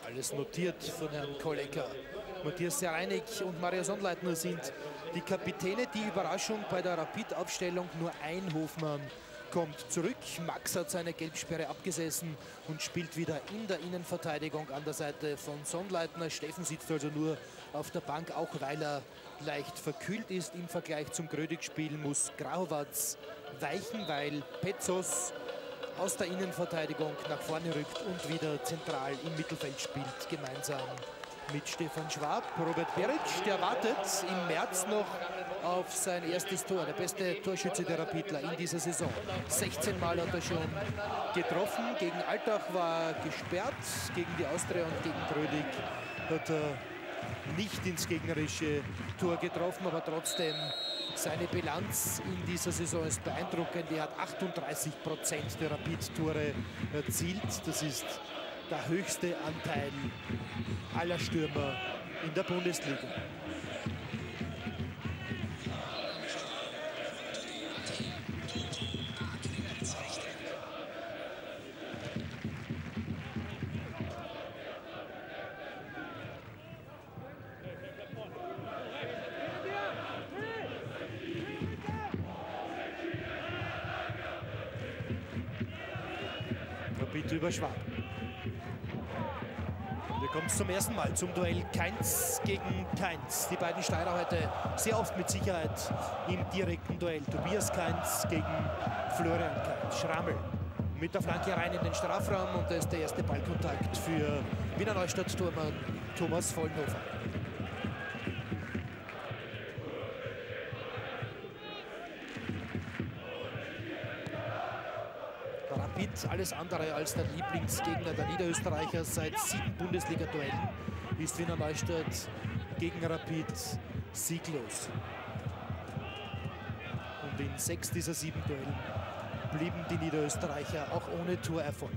Alles notiert von Herrn Kollecker. Matthias Sereinig und Mario Sonnleitner sind die Kapitäne. Die Überraschung bei der Rapid-Aufstellung: nur ein Hofmann kommt zurück. Max hat seine Gelbsperre abgesessen und spielt wieder in der Innenverteidigung an der Seite von Sonnleitner. Steffen sitzt also nur auf der Bank, auch weil er leicht verkühlt ist. Im Vergleich zum Grödig-Spiel muss Grahovac weichen, weil Petzos aus der Innenverteidigung nach vorne rückt und wieder zentral im Mittelfeld spielt, gemeinsam mit Stefan Schwab. Robert Beric, der wartet im März noch auf sein erstes Tor. Der beste Torschütze der Rapidler in dieser Saison. 16 Mal hat er schon getroffen. Gegen Altach war er gesperrt. Gegen die Austria und gegen Grödig hat er nicht ins gegnerische Tor getroffen, aber trotzdem seine Bilanz in dieser Saison ist beeindruckend. Er hat 38% der Rapid-Tore erzielt. Das ist der höchste Anteil aller Stürmer in der Bundesliga. Rapid über Schwab. Hier kommt es zum ersten Mal zum Duell Kainz gegen Kainz. Die beiden Steirer heute sehr oft mit Sicherheit im direkten Duell. Tobias Kainz gegen Florian Kainz. Schrammel mit der Flanke rein in den Strafraum und das ist der erste Ballkontakt für Wiener Neustadt-Tormann Thomas Vollenhofer. Rapid alles andere als der Lieblingsgegner der Niederösterreicher. Seit 7 Bundesliga-Duellen ist Wiener Neustadt gegen Rapid sieglos. Und in 6 dieser 7 Duellen blieben die Niederösterreicher auch ohne Torerfolg.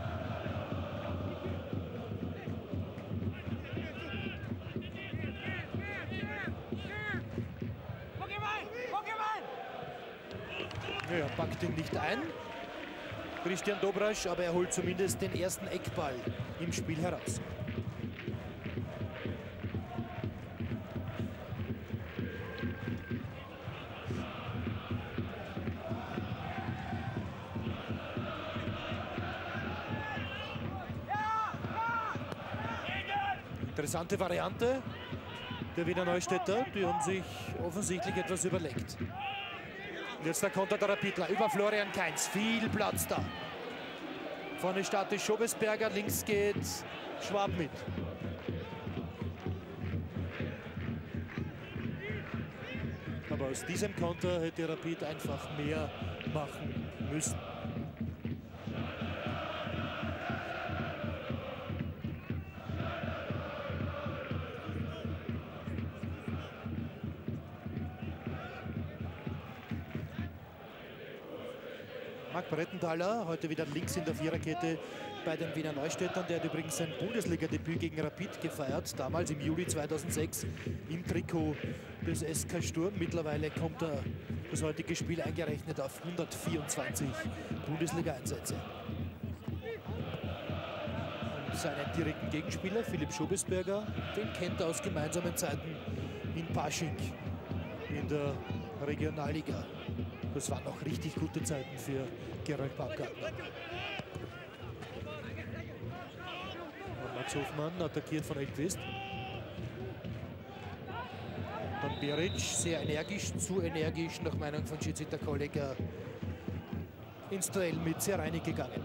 Ja, er packt ihn nicht ein, Christian Dobrasch, aber er holt zumindest den ersten Eckball im Spiel heraus. Interessante Variante der Wiener Neustädter, die haben sich offensichtlich etwas überlegt. Und jetzt der Konter der Rapidler über Florian Kainz. Viel Platz da. Vorne startet Schobesberger, links geht Schwab mit. Aber aus diesem Konter hätte Rapid einfach mehr machen müssen. Marc Brettenthaler, heute wieder links in der Viererkette bei den Wiener Neustädtern. Der hat übrigens sein Bundesliga-Debüt gegen Rapid gefeiert, damals im Juli 2006 im Trikot des SK Sturm. Mittlerweile kommt er das heutige Spiel eingerechnet auf 124 Bundesliga-Einsätze. Und seinen direkten Gegenspieler, Philipp Schobesberger, den kennt er aus gemeinsamen Zeiten in Pasching in der Regionalliga. Das waren noch richtig gute Zeiten für Gerold Baumgartner. Max Hofmann attackiert von Elquist. Dann Beric, sehr energisch, zu energisch, nach Meinung von Schiedsrichter Kollecker, ins Duell mit Sereinig gegangen.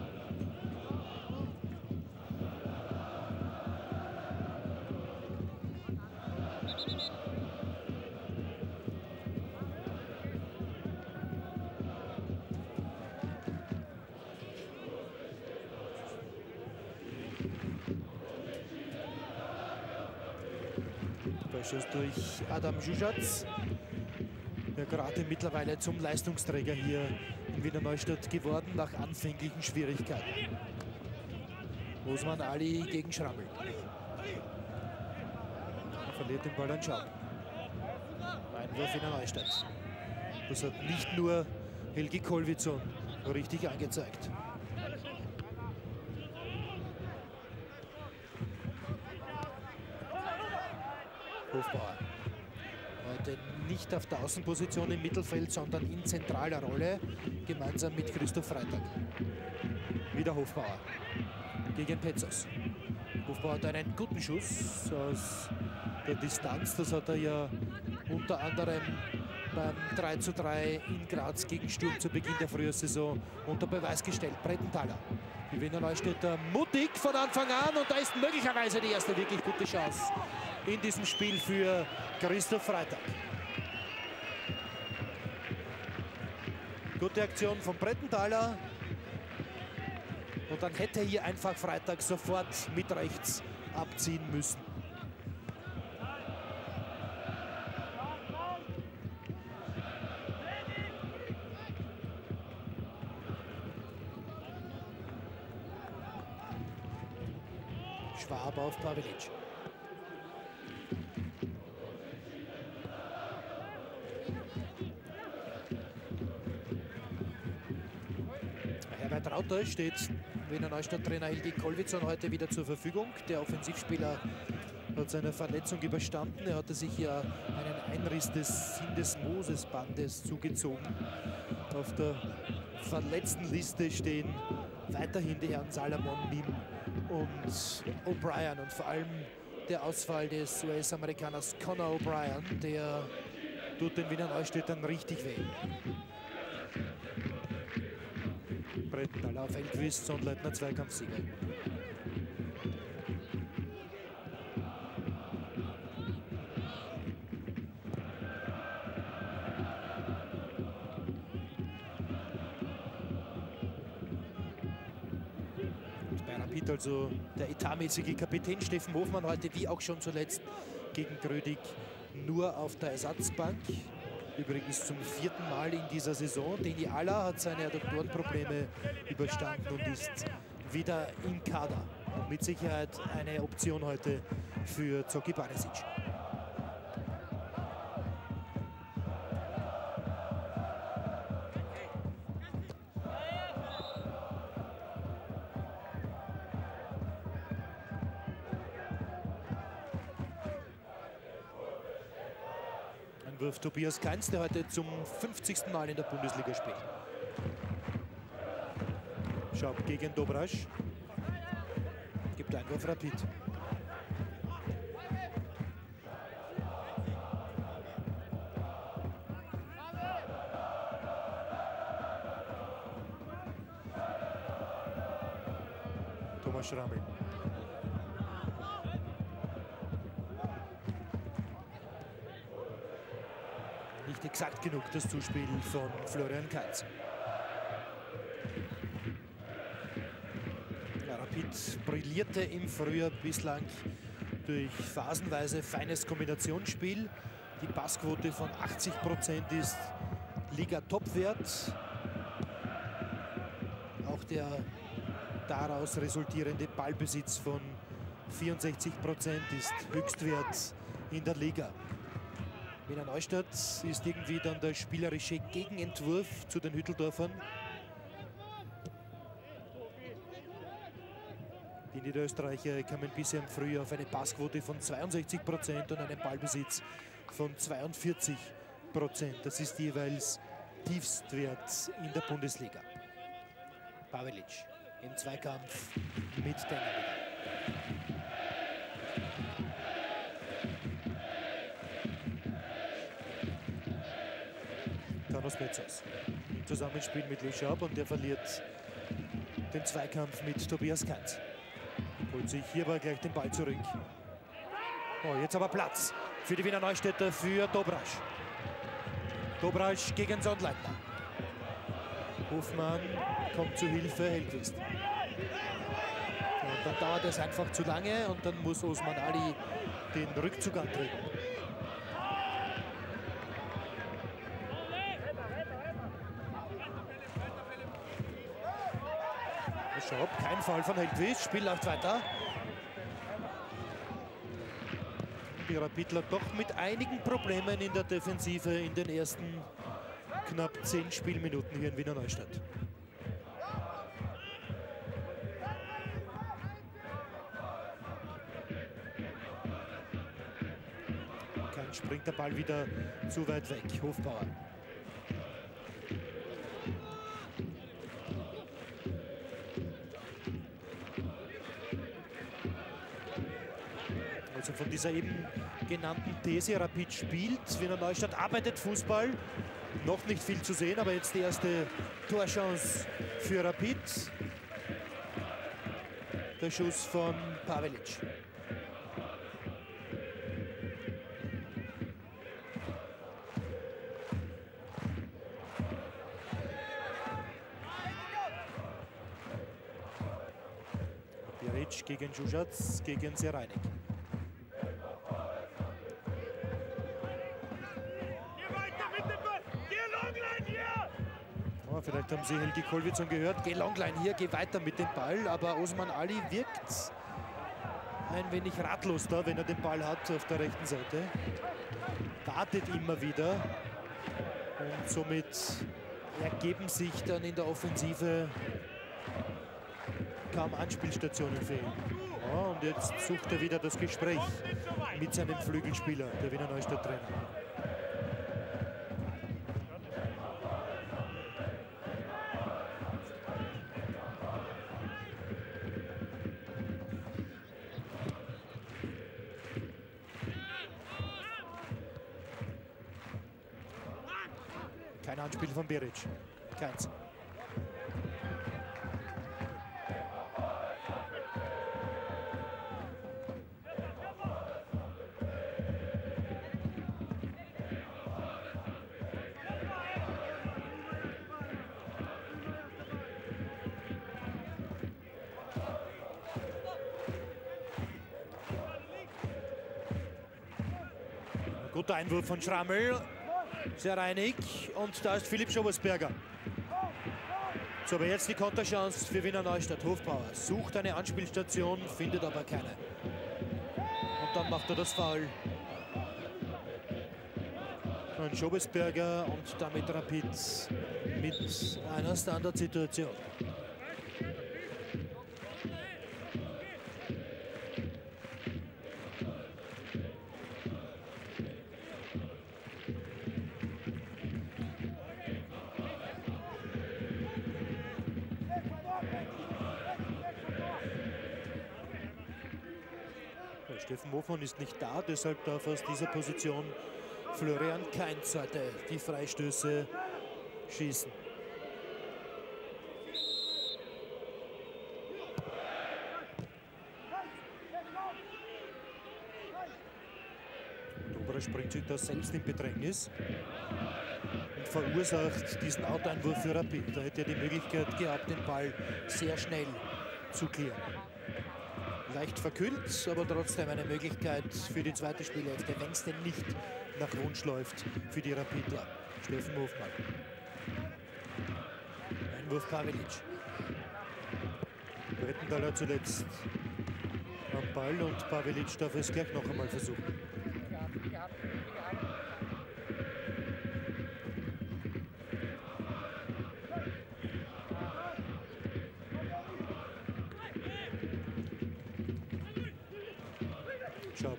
Schuss durch Adam Jujac, der gerade mittlerweile zum Leistungsträger hier in Wiener Neustadt geworden, nach anfänglichen Schwierigkeiten. Osman Ali gegen Schrammel. Er verliert den Ball an Schaub. Einwurf Wiener Neustadt. Das hat nicht nur Helgi Kolwitzon richtig angezeigt. Hofbauer. Heute nicht auf der Außenposition im Mittelfeld, sondern in zentraler Rolle, gemeinsam mit Christoph Freitag. Wieder Hofbauer gegen Petzos. Hofbauer hat einen guten Schuss aus der Distanz. Das hat er ja unter anderem beim 3:3 in Graz gegen Sturm zu Beginn der Frühjahrssaison unter Beweis gestellt. Brettenthaler. Die Wiener Neustädter mutig von Anfang an und da ist möglicherweise die erste wirklich gute Chance in diesem Spiel für Christoph Freitag. Gute Aktion von Brettenthaler. Und dann hätte hier einfach Freitag sofort mit rechts abziehen müssen. Schwab auf Pavelic. Herbert Rauter steht Wiener Neustadt-Trainer Hildi Kollwitzon heute wieder zur Verfügung. Der Offensivspieler hat seine Verletzung überstanden. Er hatte sich ja einen Einriss des Syndesmosesbandes zugezogen. Auf der Verletztenliste stehen weiterhin die Herren Salomon, Mim und O'Brien und vor allem der Ausfall des US-Amerikaners Conor O'Brien, der tut den Wiener Neustädtern richtig weh. Brettenthaler auf Elquist, Sonnleitner Zweikampfsieger. Bei Rapid also der etatmäßige Kapitän Steffen Hofmann heute, wie auch schon zuletzt gegen Grödig, nur auf der Ersatzbank. Übrigens zum 4. Mal in dieser Saison. Deni Aller hat seine Adduktorenprobleme überstanden und ist wieder im Kader. Und mit Sicherheit eine Option heute für Zoki Barisic. Wirft Tobias Kainz, der heute zum 50. Mal in der Bundesliga spielt. Schaub gegen Dobrasch. Gibt Einwurf Rapid. Thomas Schrammel. Nicht exakt genug das Zuspiel von Florian Kainz. Ja, Rapid brillierte im Frühjahr bislang durch phasenweise feines Kombinationsspiel. Die Passquote von 80% ist Liga-Topwert. Auch der daraus resultierende Ballbesitz von 64% ist Höchstwert in der Liga. Wiener Neustadt ist irgendwie dann der spielerische Gegenentwurf zu den Hütteldorfern. Die Niederösterreicher kamen bisher im Frühjahr auf eine Passquote von 62% und einen Ballbesitz von 42%. Das ist jeweils Tiefstwert in der Bundesliga. Pavelic im Zweikampf mit Denner. Carlos Petzos im Zusammenspiel mit Louis Schaub und der verliert den Zweikampf mit Tobias Kainz. Holt sich hier aber gleich den Ball zurück. Oh, jetzt aber Platz für die Wiener Neustädter, für Dobrasch. Dobrasch gegen Sonnleitner. Hofmann kommt zu Hilfe, Hellquist. Und dann dauert es einfach zu lange und dann muss Osman Ali den Rückzug antreten. Schaub, kein Foul von Hellquist, Spiel läuft weiter. Die Rapidler doch mit einigen Problemen in der Defensive in den ersten knapp 10 Spielminuten hier in Wiener Neustadt. Pavelic bringt der Ball wieder zu weit weg. Hofbauer. Also von dieser eben genannten These, Rapid spielt, Wiener Neustadt arbeitet Fußball. Noch nicht viel zu sehen, aber jetzt die erste Torchance für Rapid. Der Schuss von Pavelic. Biric gegen Jušac, gegen Serajnik. Oh, vielleicht haben Sie Helgi Kolwitzon gehört. Geh Longline hier, geh weiter mit dem Ball. Aber Osman Ali wirkt ein wenig ratlos da, wenn er den Ball hat auf der rechten Seite. Wartet immer wieder. Und somit ergeben sich dann in der Offensive kaum Anspielstationen für ihn. Ja, und jetzt sucht er wieder das Gespräch mit seinem Flügelspieler, der Wiener Neustadt-Trainer. Kein Anspiel von Biric. Keins. Guter Einwurf von Schrammel. Serajnik und da ist Philipp Schobesberger. So, aber jetzt die Konterchance für Wiener Neustadt. Hofbauer sucht eine Anspielstation, findet aber keine. Und dann macht er das Foul. Und Schobesberger und damit Rapid mit einer Standardsituation. Steffen Hofmann ist nicht da, deshalb darf aus dieser Position Florian Kainz heute die Freistöße schießen. Dobra springt sich da selbst in Bedrängnis und verursacht diesen Outeinwurf für Rapid. Da hätte er die Möglichkeit gehabt, den Ball sehr schnell zu klären. Leicht verkühlt, aber trotzdem eine Möglichkeit für die zweite Spielhälfte, wenn es denn nicht nach Wunsch läuft für die Rapidler. Steffen Hofmann. Einwurf Pavelic. Brettenthaler zuletzt am Ball und Pavelic darf es gleich noch einmal versuchen. Schaub.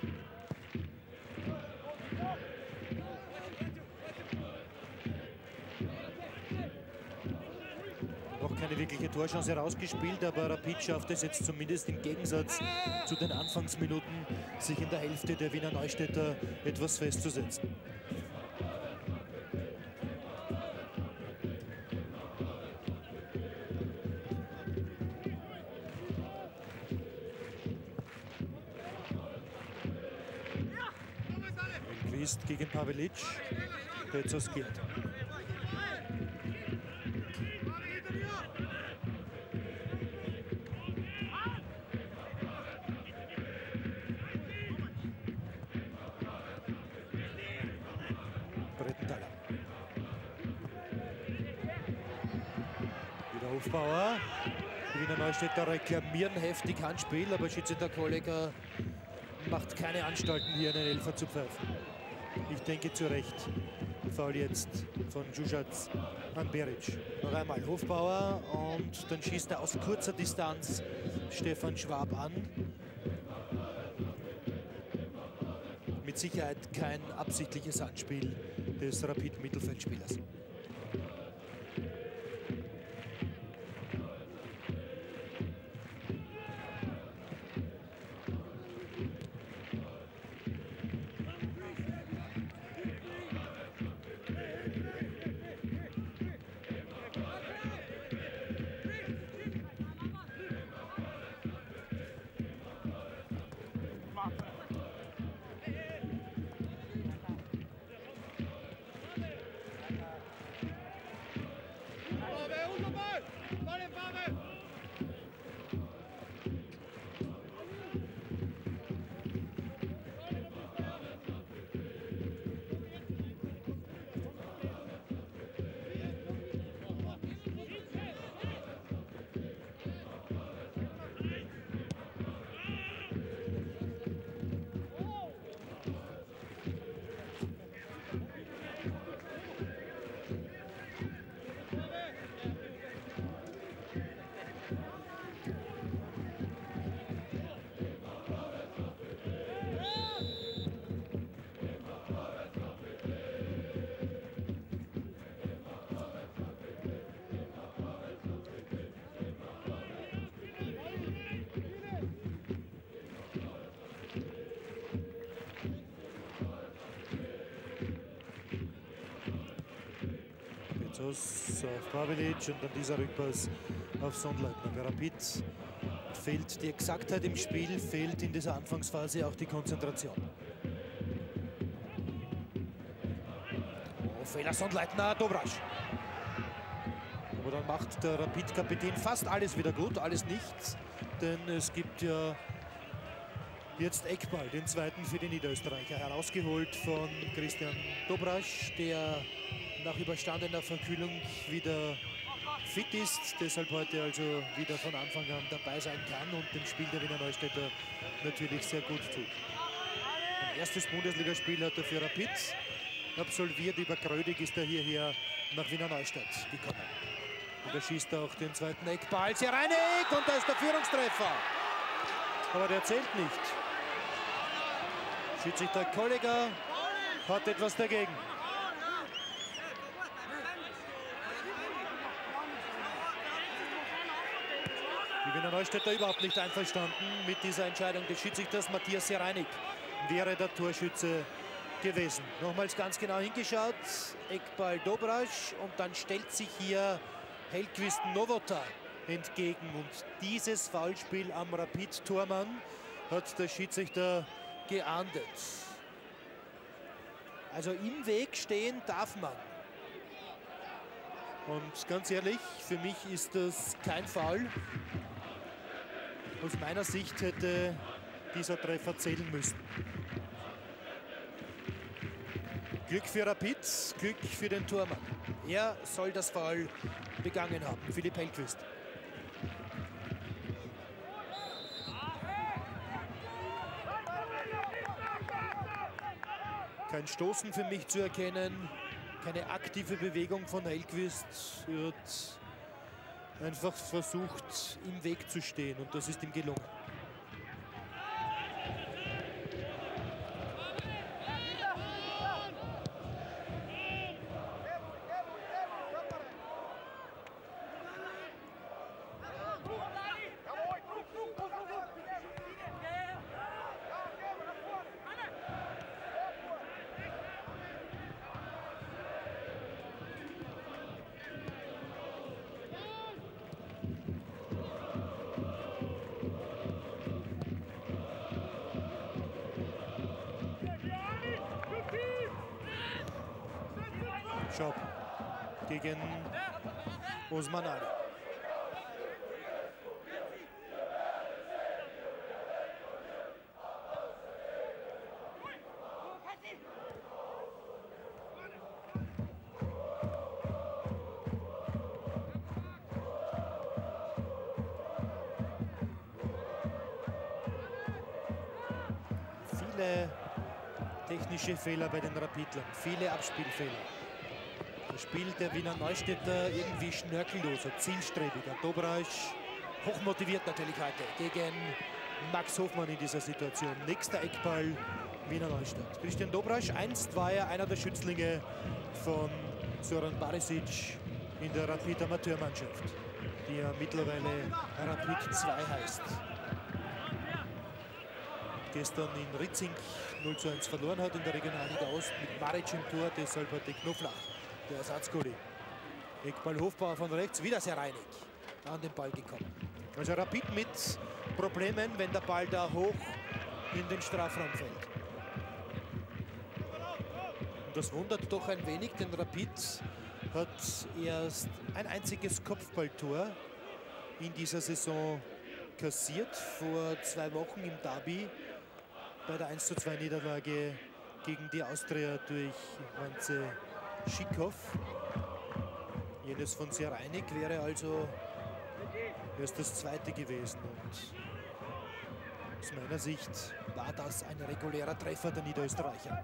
Noch keine wirkliche Torchance rausgespielt, aber Rapid schafft es jetzt zumindest im Gegensatz zu den Anfangsminuten, sich in der Hälfte der Wiener Neustädter etwas festzusetzen. Quist gegen Pavelic, Bezos geht. Brettenthaler. Wieder Hofbauer. Die Wiener Neustädter reklamieren heftig Handspiel, aber Schiedsrichter-Kollege macht keine Anstalten, hier einen Elfer zu pfeifen. Ich denke zu Recht. Foul jetzt von Jušac an Biric. Noch einmal Hofbauer und dann schießt er aus kurzer Distanz Stefan Schwab an. Mit mit Sicherheit kein absichtliches Anspiel des Rapid-Mittelfeldspielers. Auf Pavelic und dann dieser Rückpass auf Sonnleitner. Bei Rapid fehlt die Exaktheit im Spiel, fehlt in dieser Anfangsphase auch die Konzentration. Oh, Fehler Sonnleitner, Dobrasch. Aber dann macht der Rapid-Kapitän fast alles wieder gut, alles nichts, denn es gibt ja jetzt Eckball, den zweiten für die Niederösterreicher, herausgeholt von Christian Dobrasch, der nach überstandener Verkühlung wieder fit ist, deshalb heute also wieder von Anfang an dabei sein kann und dem Spiel der Wiener Neustädter natürlich sehr gut tut. Ein erstes Bundesligaspiel hat er für Rapid absolviert, über Grödig ist er hierher nach Wiener Neustadt gekommen. Und er schießt auch den zweiten Eckball, Sereinig, und da ist der Führungstreffer. Aber der zählt nicht. Schiedsrichter Kollega hat etwas dagegen. Die Wiener Neustädter überhaupt nicht einverstanden mit dieser Entscheidung des Schiedsrichters. Matthias Sereinig wäre der Torschütze gewesen. Nochmals ganz genau hingeschaut. Eckball Dobrasch und dann stellt sich hier Hellqvist Novota entgegen. Und dieses Foulspiel am Rapid-Tormann hat der Schiedsrichter geahndet. Also im Weg stehen darf man. Und ganz ehrlich, für mich ist das kein Foul. Aus meiner Sicht hätte dieser Treffer zählen müssen. Glück für Rapid, Glück für den Tormann. Er soll das Foul begangen haben, Philipp Hellqvist. Kein Stoßen für mich zu erkennen, keine aktive Bewegung von Hellqvist. Wird einfach versucht, im Weg zu stehen und das ist ihm gelungen. Schaub gegen Osman Ali. Viele technische Fehler bei den Rapidlern, viele Abspielfehler. Das Spiel der Wiener Neustädter irgendwie schnörkelloser, zielstrebiger. Dobrasch hochmotiviert natürlich heute gegen Max Hofmann in dieser Situation. Nächster Eckball Wiener Neustadt. Christian Dobrasch, einst war er einer der Schützlinge von Zoran Barisic in der Rapid Amateurmannschaft, die ja mittlerweile Rapid 2 heißt. Gestern in Ritzing 0:1 verloren hat in der Regionalliga Ost mit Maric im Tor, deshalb hat Knoflach, der Ersatzgoalie. Eckball Hofbauer von rechts, wieder sehr reinig an den Ball gekommen. Also Rapid mit Problemen, wenn der Ball da hoch in den Strafraum fällt. Und das wundert doch ein wenig, denn Rapid hat erst ein einziges Kopfballtor in dieser Saison kassiert, vor 2 Wochen im Derby bei der 1:2 Niederlage gegen die Austria durch Wanze Schikow. Jenes von Sereinig wäre also erst das zweite gewesen. Und aus meiner Sicht war das ein regulärer Treffer der Niederösterreicher.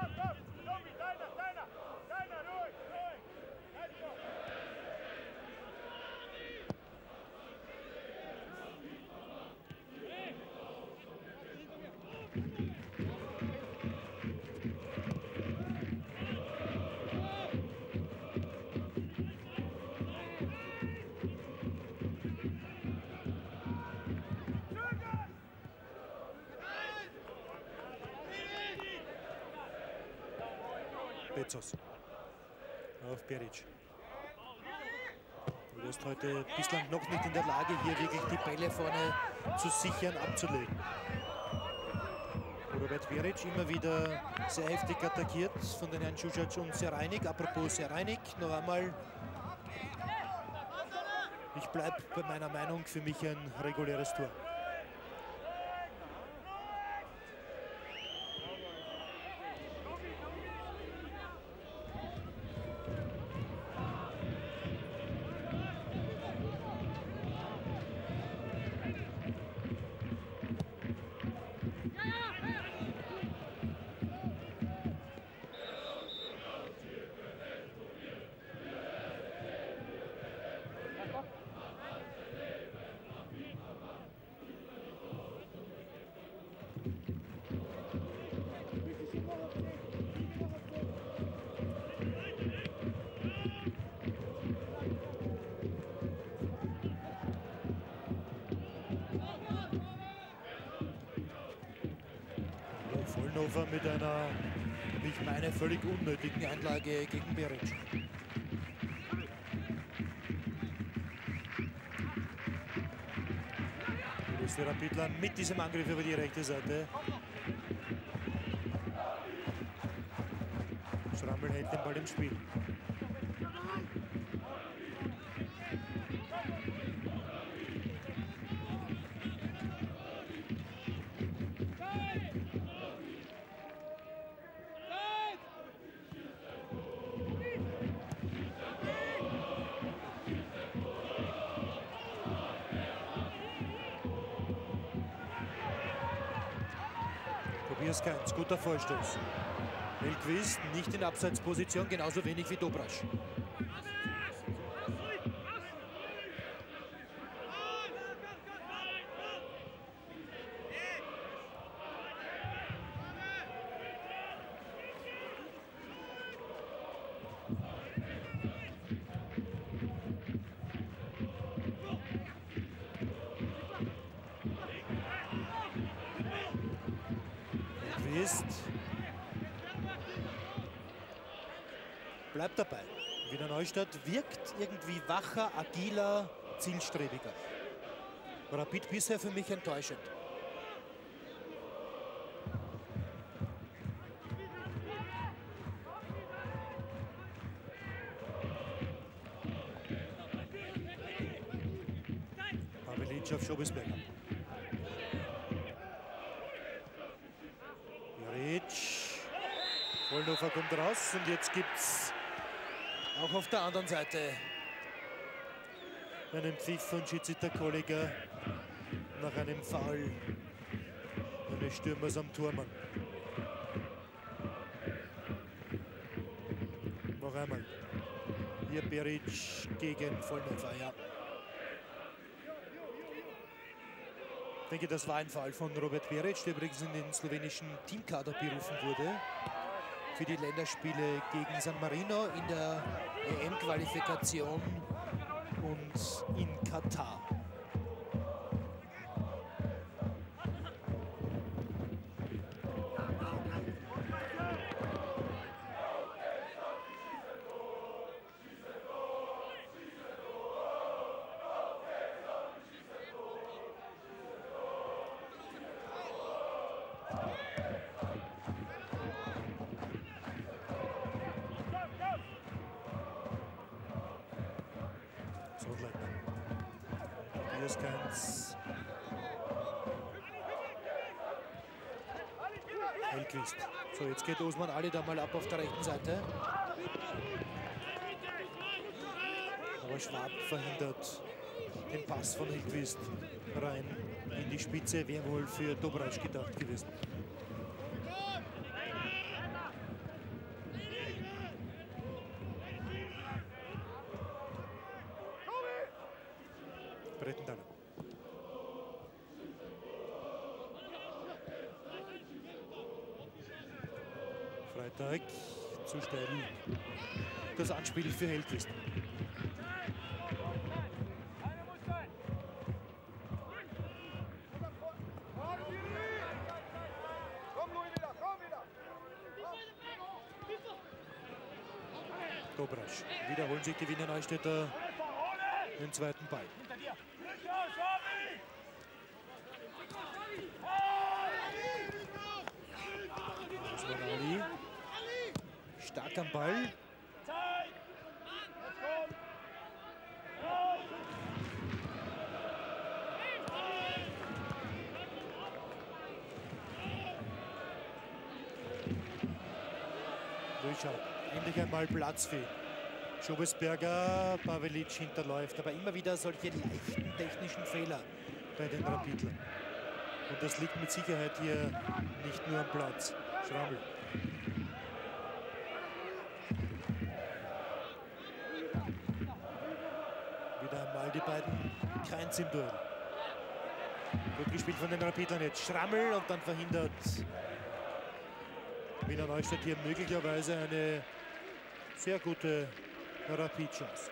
Bezos auf Beric. Du ist heute bislang noch nicht in der Lage, hier wirklich die Bälle vorne zu sichern, abzulegen. Robert Beric immer wieder sehr heftig attackiert von den Herrn Žužac und Sereinig. Apropos Sereinig, noch einmal. Ich bleibe bei meiner Meinung, für mich ein reguläres Tor. Vollnofer mit einer, wie ich meine, völlig unnötigen Einlage gegen Beric. Die Rapidler mit diesem Angriff über die rechte Seite. Schrammel hält den Ball im Spiel. Tobias Kainz, guter Vorstoß. Mellqvist nicht in Abseitsposition, genauso wenig wie Dobrasch. Bleibt dabei. Wiener Neustadt wirkt irgendwie wacher, agiler, zielstrebiger. Rapid bisher für mich enttäuschend. Pavelic auf Schobesberger. Beric. Vollnofer kommt raus und jetzt gibt's auch auf der anderen Seite einen Pfiff von Schiedsrichter Kollega nach einem Foul eines Stürmers am Tormann. Noch einmal. Hier Beric gegen Vollnofer, ja. Ich denke, das war ein Fall von Robert Beric, der übrigens in den slowenischen Teamkader berufen wurde für die Länderspiele gegen San Marino in der EM-Qualifikation und in Katar. Hellqvist. So, jetzt geht Osman Ali da mal ab auf der rechten Seite. Aber Schwab verhindert den Pass von Hellqvist rein in die Spitze. Wäre wohl für Dobrasch gedacht gewesen. Brettenthaler. Freitag zu steil. Das Anspiel für Hellqvist. Dobrasch. Wiederholen sich die Wiener Neustädter den zweiten Ball. Osman Ali. Stark am Ball. Durchschaut. Endlich einmal Platz für Schobesberger. Pavelic hinterläuft, aber immer wieder solche leichten technischen Fehler bei den Rapidlern. Und das liegt mit Sicherheit hier nicht nur am Platz. Schrammel. Wieder einmal die beiden Keins im Duell. Gut gespielt von den Rapidlern jetzt. Schrammel und dann verhindert Wiener Neustadt hier möglicherweise eine sehr gute Rapid-Chance.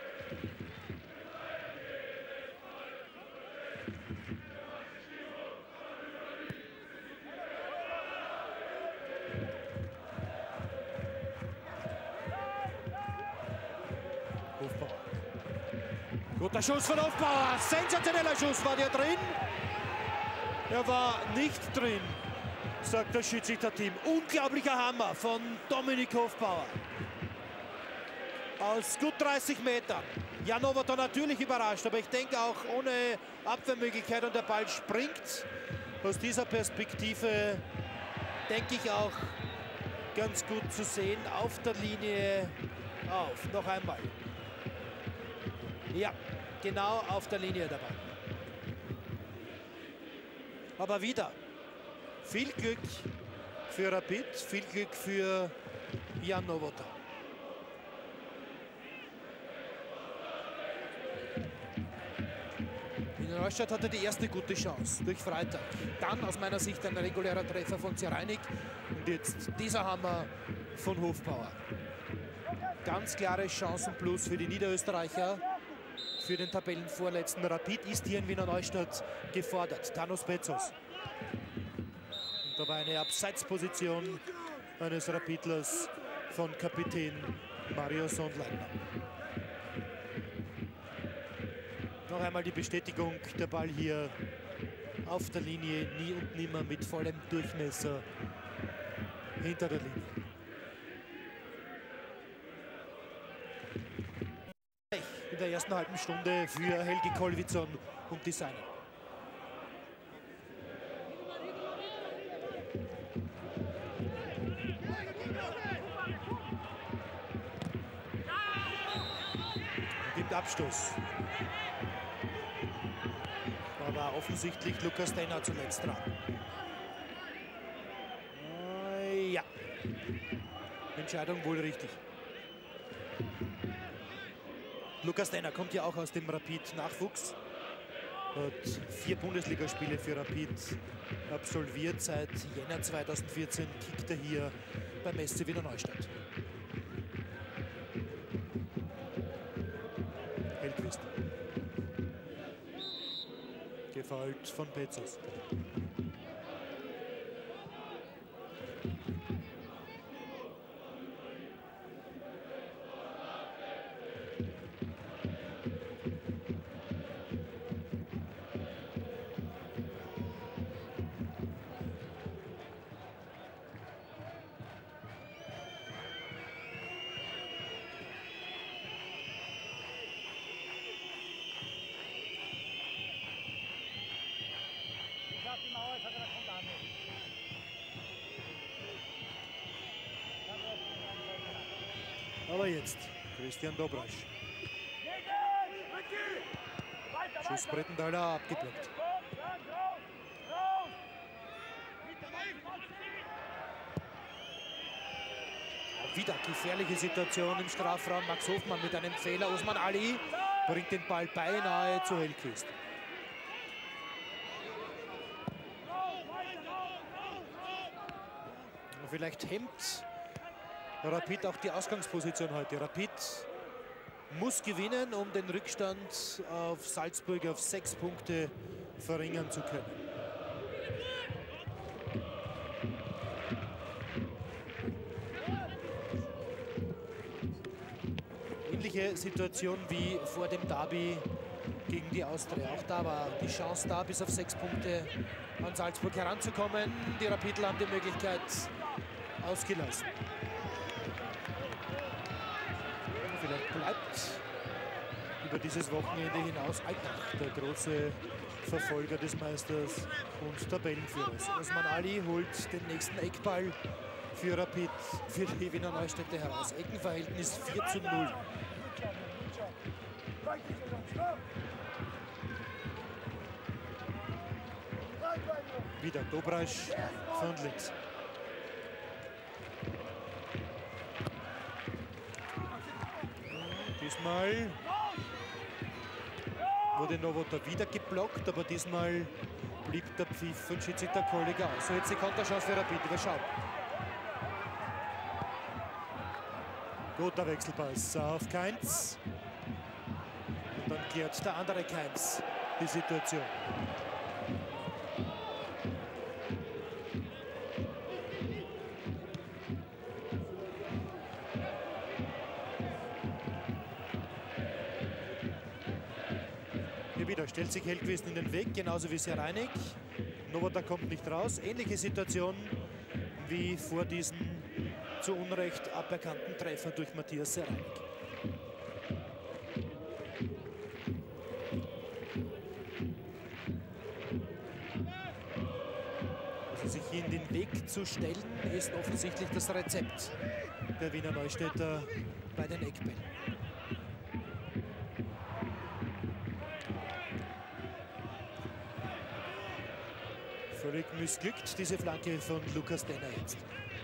Hofbauer. Guter Schuss von Hofbauer. Sensationeller Schuss. War der drin? Er war nicht drin, sagt das Schiedsrichterteam. Unglaublicher Hammer von Dominik Hofbauer. Aus gut 30 Metern. Jan Nowator natürlich überrascht, aber ich denke auch ohne Abwehrmöglichkeit und der Ball springt. Aus dieser Perspektive denke ich auch ganz gut zu sehen. Auf der Linie auf. Noch einmal. Ja, genau auf der Linie dabei. Aber wieder viel Glück für Rapid, viel Glück für Jan Nowator. Wiener Neustadt hatte die erste gute Chance durch Freitag. Dann aus meiner Sicht ein regulärer Treffer von Ziereinig. Und jetzt dieser Hammer von Hofbauer. Ganz klare Chancenplus für die Niederösterreicher. Für den Tabellenvorletzten Rapid ist hier in Wiener Neustadt gefordert. Thanos Bezos. Und da war eine Abseitsposition eines Rapidlers von Kapitän Mario Sonnleitner. Noch einmal die Bestätigung, der Ball hier auf der Linie, nie und nimmer mit vollem Durchmesser hinter der Linie. In der ersten halben Stunde für Helgi Kolwitzon und die Seinen. Gibt Abstoß. Da war offensichtlich Lukas Denner zuletzt dran. Ja. Entscheidung wohl richtig. Lukas Denner kommt ja auch aus dem Rapid-Nachwuchs. Hat 4 Bundesligaspiele für Rapid absolviert. Seit Jänner 2014 kickt er hier beim SC Wiener Neustadt. Hellquist. Gefault von Petzos. Aber jetzt Christian Dobrasch. Schuss Brettenthaler abgeblockt. Wieder gefährliche Situation im Strafraum. Max Hofmann mit einem Fehler. Osman Ali bringt den Ball beinahe zu Hellquist. Vielleicht hemmt Rapid auch die Ausgangsposition heute. Rapid muss gewinnen, um den Rückstand auf Salzburg auf 6 Punkte verringern zu können. Ähnliche Situation wie vor dem Derby gegen die Austria. Auch da war die Chance da, bis auf 6 Punkte an Salzburg heranzukommen. Die Rapidler haben die Möglichkeit ausgelassen. Vielleicht bleibt über dieses Wochenende hinaus Altach der große Verfolger des Meisters und Tabellenführers. Osman Ali holt den nächsten Eckball für Rapid, für die Wiener Neustädter heraus. Eckenverhältnis 4:0. Wieder Dobrasch von links. Diesmal wurde Nowota wieder geblockt, aber diesmal blieb der Pfiff von Schiedsrichter Kollega aus. So jetzt die Konterchance für Rapid. Wir schauen. Guter Wechselpass auf Kainz. Und dann klärt der andere Kainz die Situation. Wieder stellt sich Hellquist in den Weg, genauso wie Sereinik. Nowota kommt nicht raus. Ähnliche Situation wie vor diesem zu Unrecht aberkannten Treffer durch Matthias Sereinik. Also sich hier in den Weg zu stellen, ist offensichtlich das Rezept der Wiener Neustädter bei den Eckbällen. Völlig missglückt diese Flanke von Lukas Denner jetzt.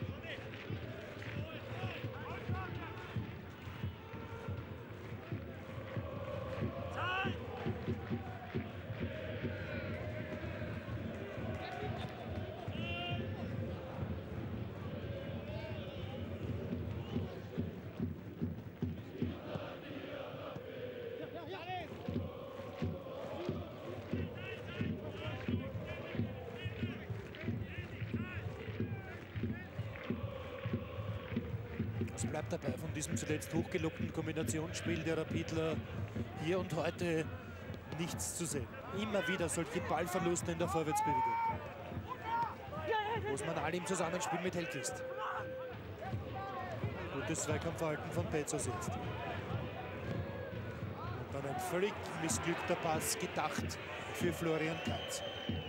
Es bleibt dabei von diesem zuletzt hochgelobten Kombinationsspiel der Rapidler hier und heute nichts zu sehen. Immer wieder solche Ballverluste in der Vorwärtsbewegung. Osman Ali im Zusammenspiel mit Hellquist. Gutes Zweikampfverhalten von Petzos jetzt. Und dann ein völlig missglückter Pass, gedacht für Florian Kainz.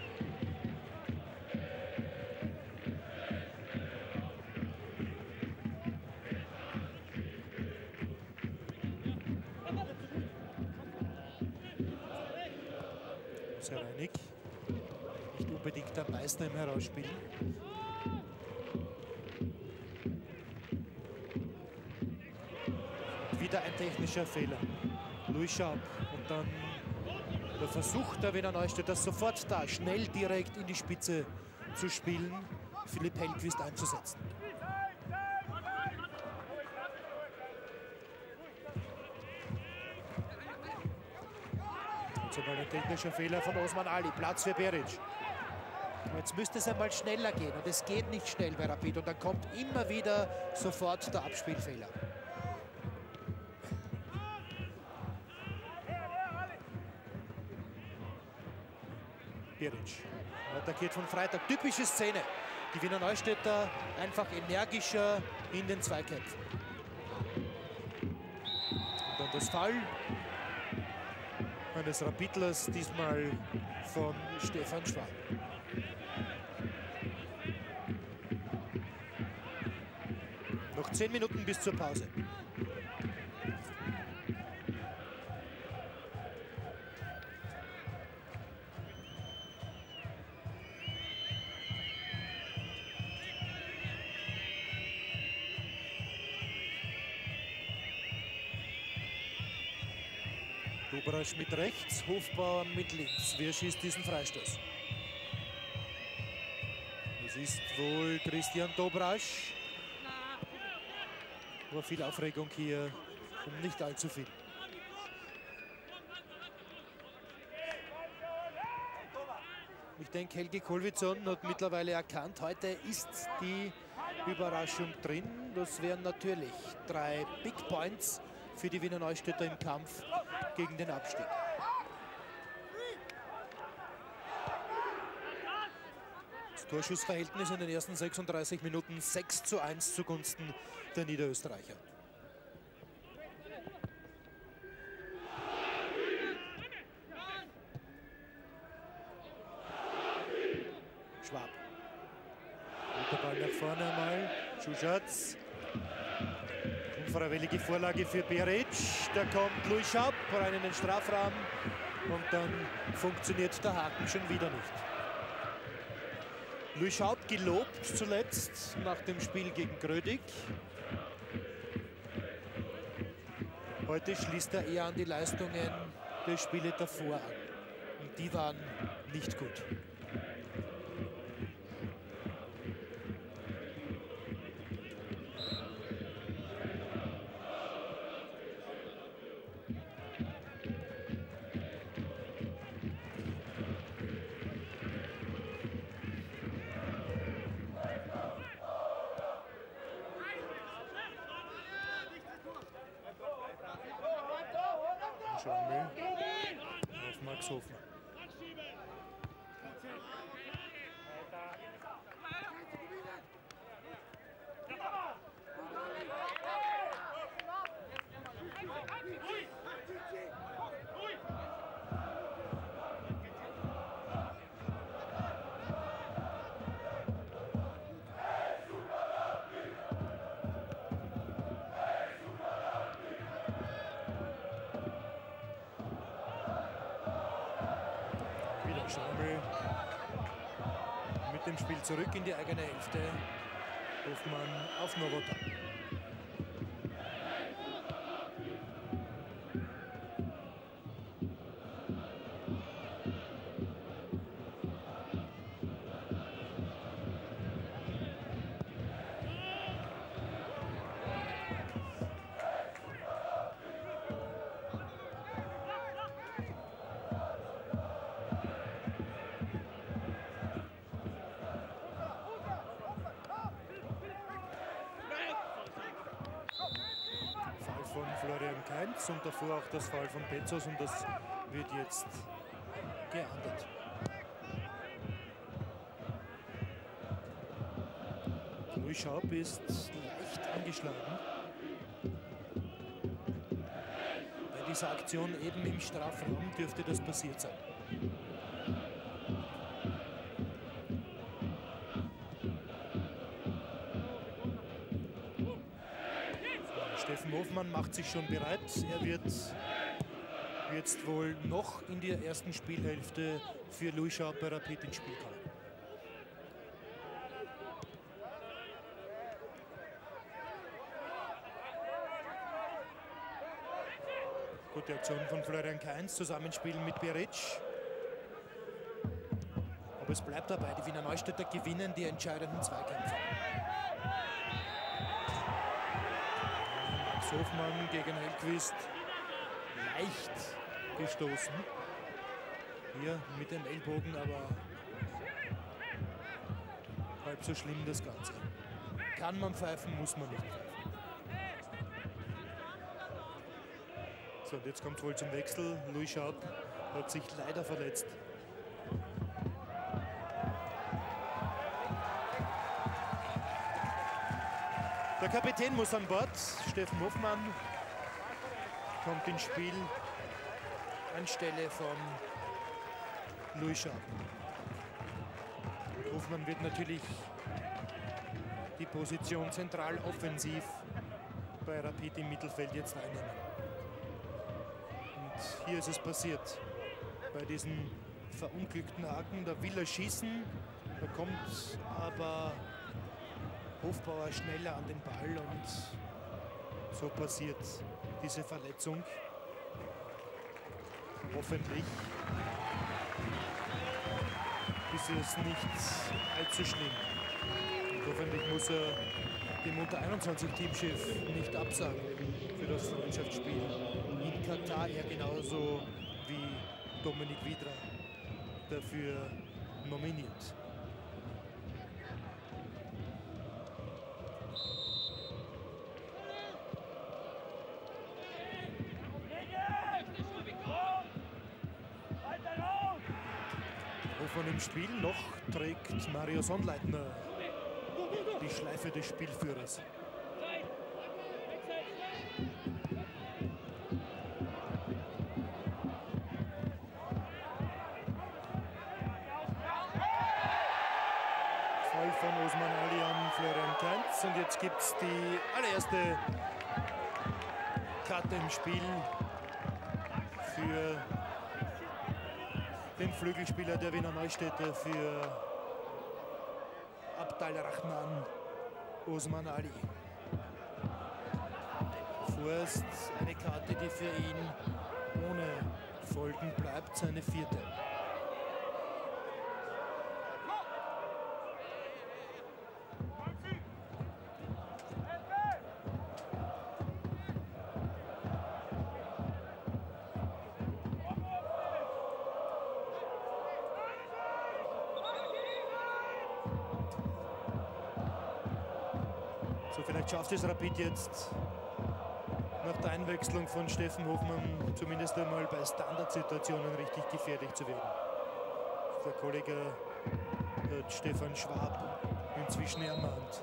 Sereinik, nicht unbedingt der Meister im Herausspielen. Wieder ein technischer Fehler. Louis Schaub und dann Da versucht der Wiener Neustädter sofort da schnell direkt in die Spitze zu spielen, Philipp Hellquist einzusetzen. Jetzt mal ein technischer Fehler von Osman Ali, Platz für Beric. Jetzt müsste es einmal schneller gehen und es geht nicht schnell bei Rapid und dann kommt immer wieder sofort der Abspielfehler. Beric attackiert von Freitag, typische Szene. Die Wiener Neustädter einfach energischer in den Zweikämpfen. Und dann das Foul eines Rapidlers, diesmal von Stefan Schwab. Noch 10 Minuten bis zur Pause. Dobrasch mit rechts, Hofbauer mit links. Wer schießt diesen Freistoß? Es ist wohl Christian Dobrasch. Aber viel Aufregung hier und nicht allzu viel. Ich denke, Helge Kolwitzon hat mittlerweile erkannt, heute ist die Überraschung drin. Das wären natürlich 3 Big Points für die Wiener Neustädter im Kampf gegen den Abstieg. Das Torschussverhältnis in den ersten 36 Minuten 6:1 zugunsten der Niederösterreicher. Schwab. Guter Ball nach vorne einmal. Schuschatz. Unfreiwillige Vorlage für Beric. Da kommt Louis Schaub rein in den Strafraum. Und dann funktioniert der Haken schon wieder nicht. Louis Schaub gelobt zuletzt nach dem Spiel gegen Grödig. Heute schließt er eher an die Leistungen der Spiele davor an. Und die waren nicht gut. Schrammel auf Max Hofmann. Schrammel mit dem Spiel zurück in die eigene Hälfte. Hofmann auf Nowotny. Von Florian Kainz und davor auch das Foul von Bezos und das wird jetzt geahndet. Louis Schaub ist leicht angeschlagen. Bei dieser Aktion eben im Strafraum dürfte das passiert sein. Steffen Hofmann macht sich schon bereit. Er wird jetzt wohl noch in der ersten Spielhälfte für Louis Schaub bei Rapid ins Spiel kommen. Gute Aktion von Florian Kainz, Zusammenspielen mit Beric. Aber es bleibt dabei, die Wiener Neustädter gewinnen die entscheidenden Zweikämpfe. Max Hofmann gegen Hellquist, leicht gestoßen. Hier mit dem Ellbogen, aber halb so schlimm das Ganze. Kann man pfeifen, muss man nicht pfeifen. So, und jetzt kommt es wohl zum Wechsel. Louis Schaub hat sich leider verletzt. Der Kapitän muss an Bord. Steffen Hofmann kommt ins Spiel anstelle von Louis Schaub. Hofmann wird natürlich die Position zentral offensiv bei Rapid im Mittelfeld jetzt einnehmen. Und hier ist es passiert. Bei diesen verunglückten Haken, da will er schießen, da kommt aber Hofbauer schneller an den Ball und so passiert diese Verletzung. Hoffentlich ist es nicht allzu schlimm. Und hoffentlich muss er dem Unter-21-Teamchef nicht absagen für das Freundschaftsspiel in Katar. Er genauso wie Dominik Wiedra dafür nominiert. Von im Spiel noch trägt Mario Sonnleitner die Schleife des Spielführers. Fall von Osman Ali an Florian Kainz und jetzt gibt es die allererste Karte im Spiel für den Flügelspieler der Wiener Neustädter, für Abdal Rahman Osman Ali. Vorerst eine Karte, die für ihn ohne Folgen bleibt, seine vierte. So, vielleicht schafft es Rapid jetzt nach der Einwechslung von Steffen Hofmann zumindest einmal bei Standardsituationen richtig gefährlich zu werden. Der Kollege Stefan Schwab inzwischen ermahnt.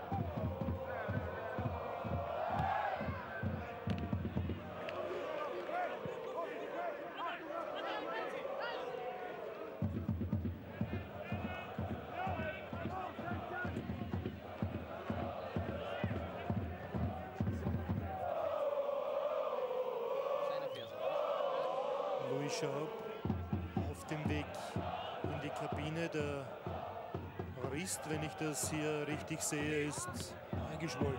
Louis Schaub auf dem Weg in die Kabine. Der Rist, wenn ich das hier richtig sehe, ist eingeschwollen.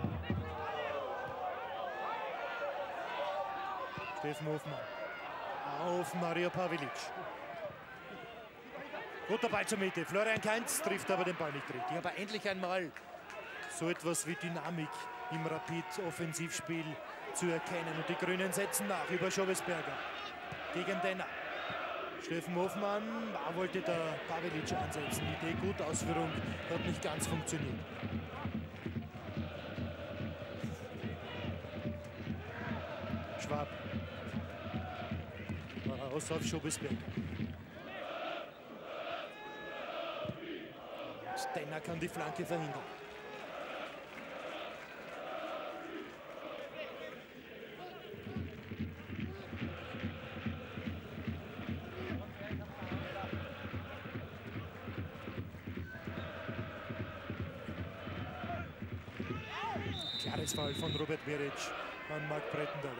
Steffen Hofmann auf Mario Pavilic. Guter Ball zur Mitte. Florian Kainz trifft aber den Ball nicht richtig. Aber endlich einmal so etwas wie Dynamik im Rapid-Offensivspiel zu erkennen. Und die Grünen setzen nach über Schobesberger gegen Denner. Steffen Hofmann wollte der Pavilic einsetzen. Idee gut, Ausführung hat nicht ganz funktioniert. Schwab. Aus auf Schobesberger. Denner kann die Flanke verhindern. Klares Foul von Robert Beric an Marc Breitendaler.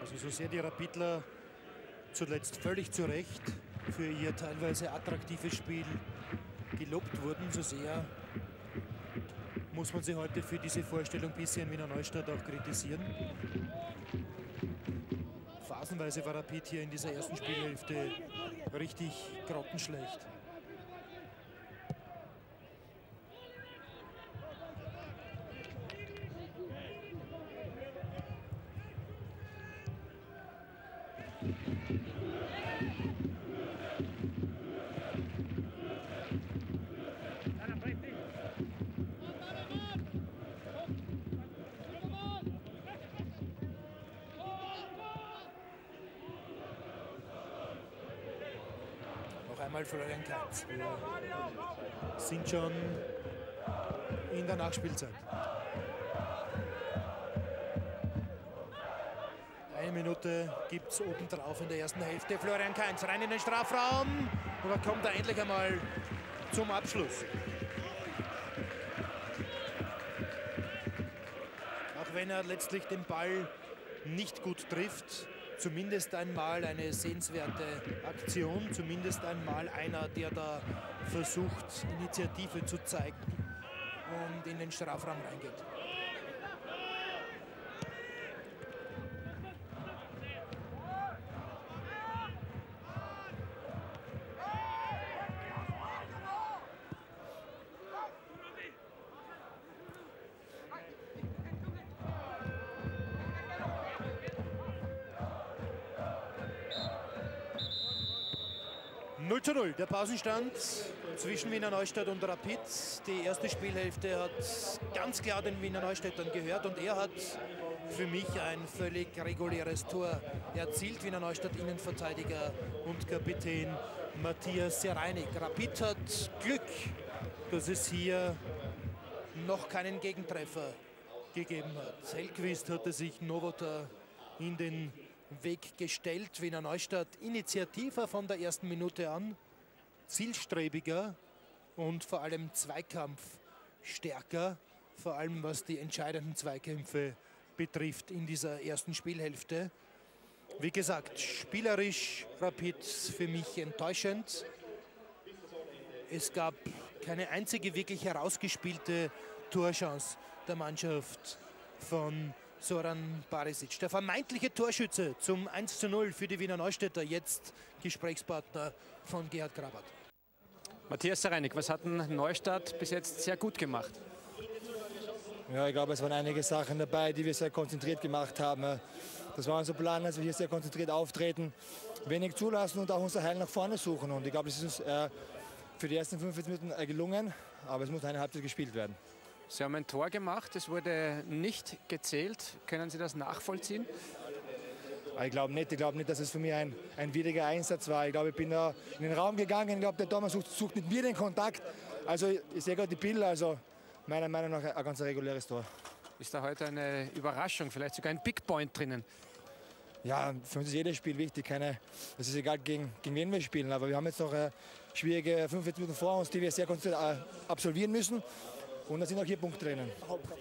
Also so sehr die Rapidler zuletzt völlig zu Recht für ihr teilweise attraktives Spiel gelobt wurden, so sehr muss man sie heute für diese Vorstellung bisher in Wiener Neustadt auch kritisieren. Phasenweise war Rapid hier in dieser ersten Spielhälfte richtig grottenschlecht. Einmal Florian Kainz. Wir sind schon in der Nachspielzeit. Eine Minute gibt es obendrauf in der ersten Hälfte. Florian Kainz rein in den Strafraum. Und da kommt er endlich einmal zum Abschluss. Auch wenn er letztlich den Ball nicht gut trifft, zumindest einmal eine sehenswerte Aktion, zumindest einmal einer, der da versucht, Initiative zu zeigen und in den Strafraum reingeht. Null, der Pausenstand zwischen Wiener Neustadt und Rapid. Die erste Spielhälfte hat ganz klar den Wiener Neustädtern gehört und er hat für mich ein völlig reguläres Tor erzielt. Wiener Neustadt Innenverteidiger und Kapitän Matthias Sereinig. Rapid hat Glück, dass es hier noch keinen Gegentreffer gegeben hat. Hellquist hatte sich Novota in den Weg gestellt. Wiener Neustadt initiativer von der ersten Minute an, zielstrebiger und vor allem zweikampfstärker, vor allem was die entscheidenden Zweikämpfe betrifft in dieser ersten Spielhälfte. Wie gesagt, spielerisch Rapid für mich enttäuschend. Es gab keine einzige wirklich herausgespielte Torchance der Mannschaft von Zoran Barisic. Der vermeintliche Torschütze zum 1:0 für die Wiener Neustädter, jetzt Gesprächspartner von Gerhard Grabert. Matthias Sereinig, was hat Neustadt bis jetzt sehr gut gemacht? Ja, ich glaube, es waren einige Sachen dabei, die wir sehr konzentriert gemacht haben. Das war unser Plan, dass wir hier sehr konzentriert auftreten, wenig zulassen und auch unser Heil nach vorne suchen. Und ich glaube, das ist uns für die ersten 45 Minuten gelungen, aber es muss eine Halbzeit gespielt werden. Sie haben ein Tor gemacht, es wurde nicht gezählt. Können Sie das nachvollziehen? Ich glaube nicht, dass es für mich ein widriger Einsatz war. Ich glaube, ich bin da in den Raum gegangen. Ich glaube, der Thomas sucht mit mir den Kontakt. Also ich sehe gerade die Bilder, also meiner Meinung nach ein ganz reguläres Tor. Ist da heute eine Überraschung, vielleicht sogar ein Big Point drinnen? Ja, für uns ist jedes Spiel wichtig. Es ist egal, gegen wen wir spielen. Aber wir haben jetzt noch schwierige 45 Minuten vor uns, die wir sehr konzentriert absolvieren müssen. Und da sind auch hier Punkte drinnen.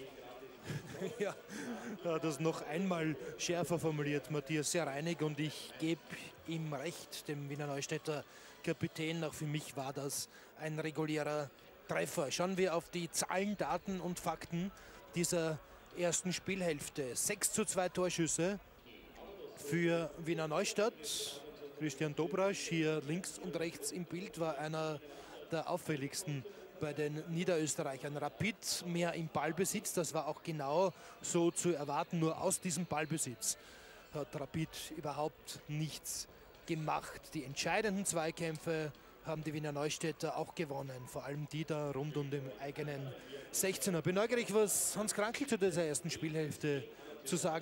Ja, das noch einmal schärfer formuliert Matthias Sereinig und ich gebe ihm recht, dem Wiener Neustädter Kapitän. Auch für mich war das ein regulärer Treffer. Schauen wir auf die Zahlen, Daten und Fakten dieser ersten Spielhälfte. 6:2 Torschüsse für Wiener Neustadt. Christian Dobrasch hier links und rechts im Bild war einer der auffälligsten bei den Niederösterreichern. Rapid mehr im Ballbesitz, das war auch genau so zu erwarten. Nur aus diesem Ballbesitz hat Rapid überhaupt nichts gemacht. Die entscheidenden Zweikämpfe haben die Wiener Neustädter auch gewonnen. Vor allem die da rund um den eigenen 16er. Bin neugierig, was Hans Krankl zu dieser ersten Spielhälfte zu sagen.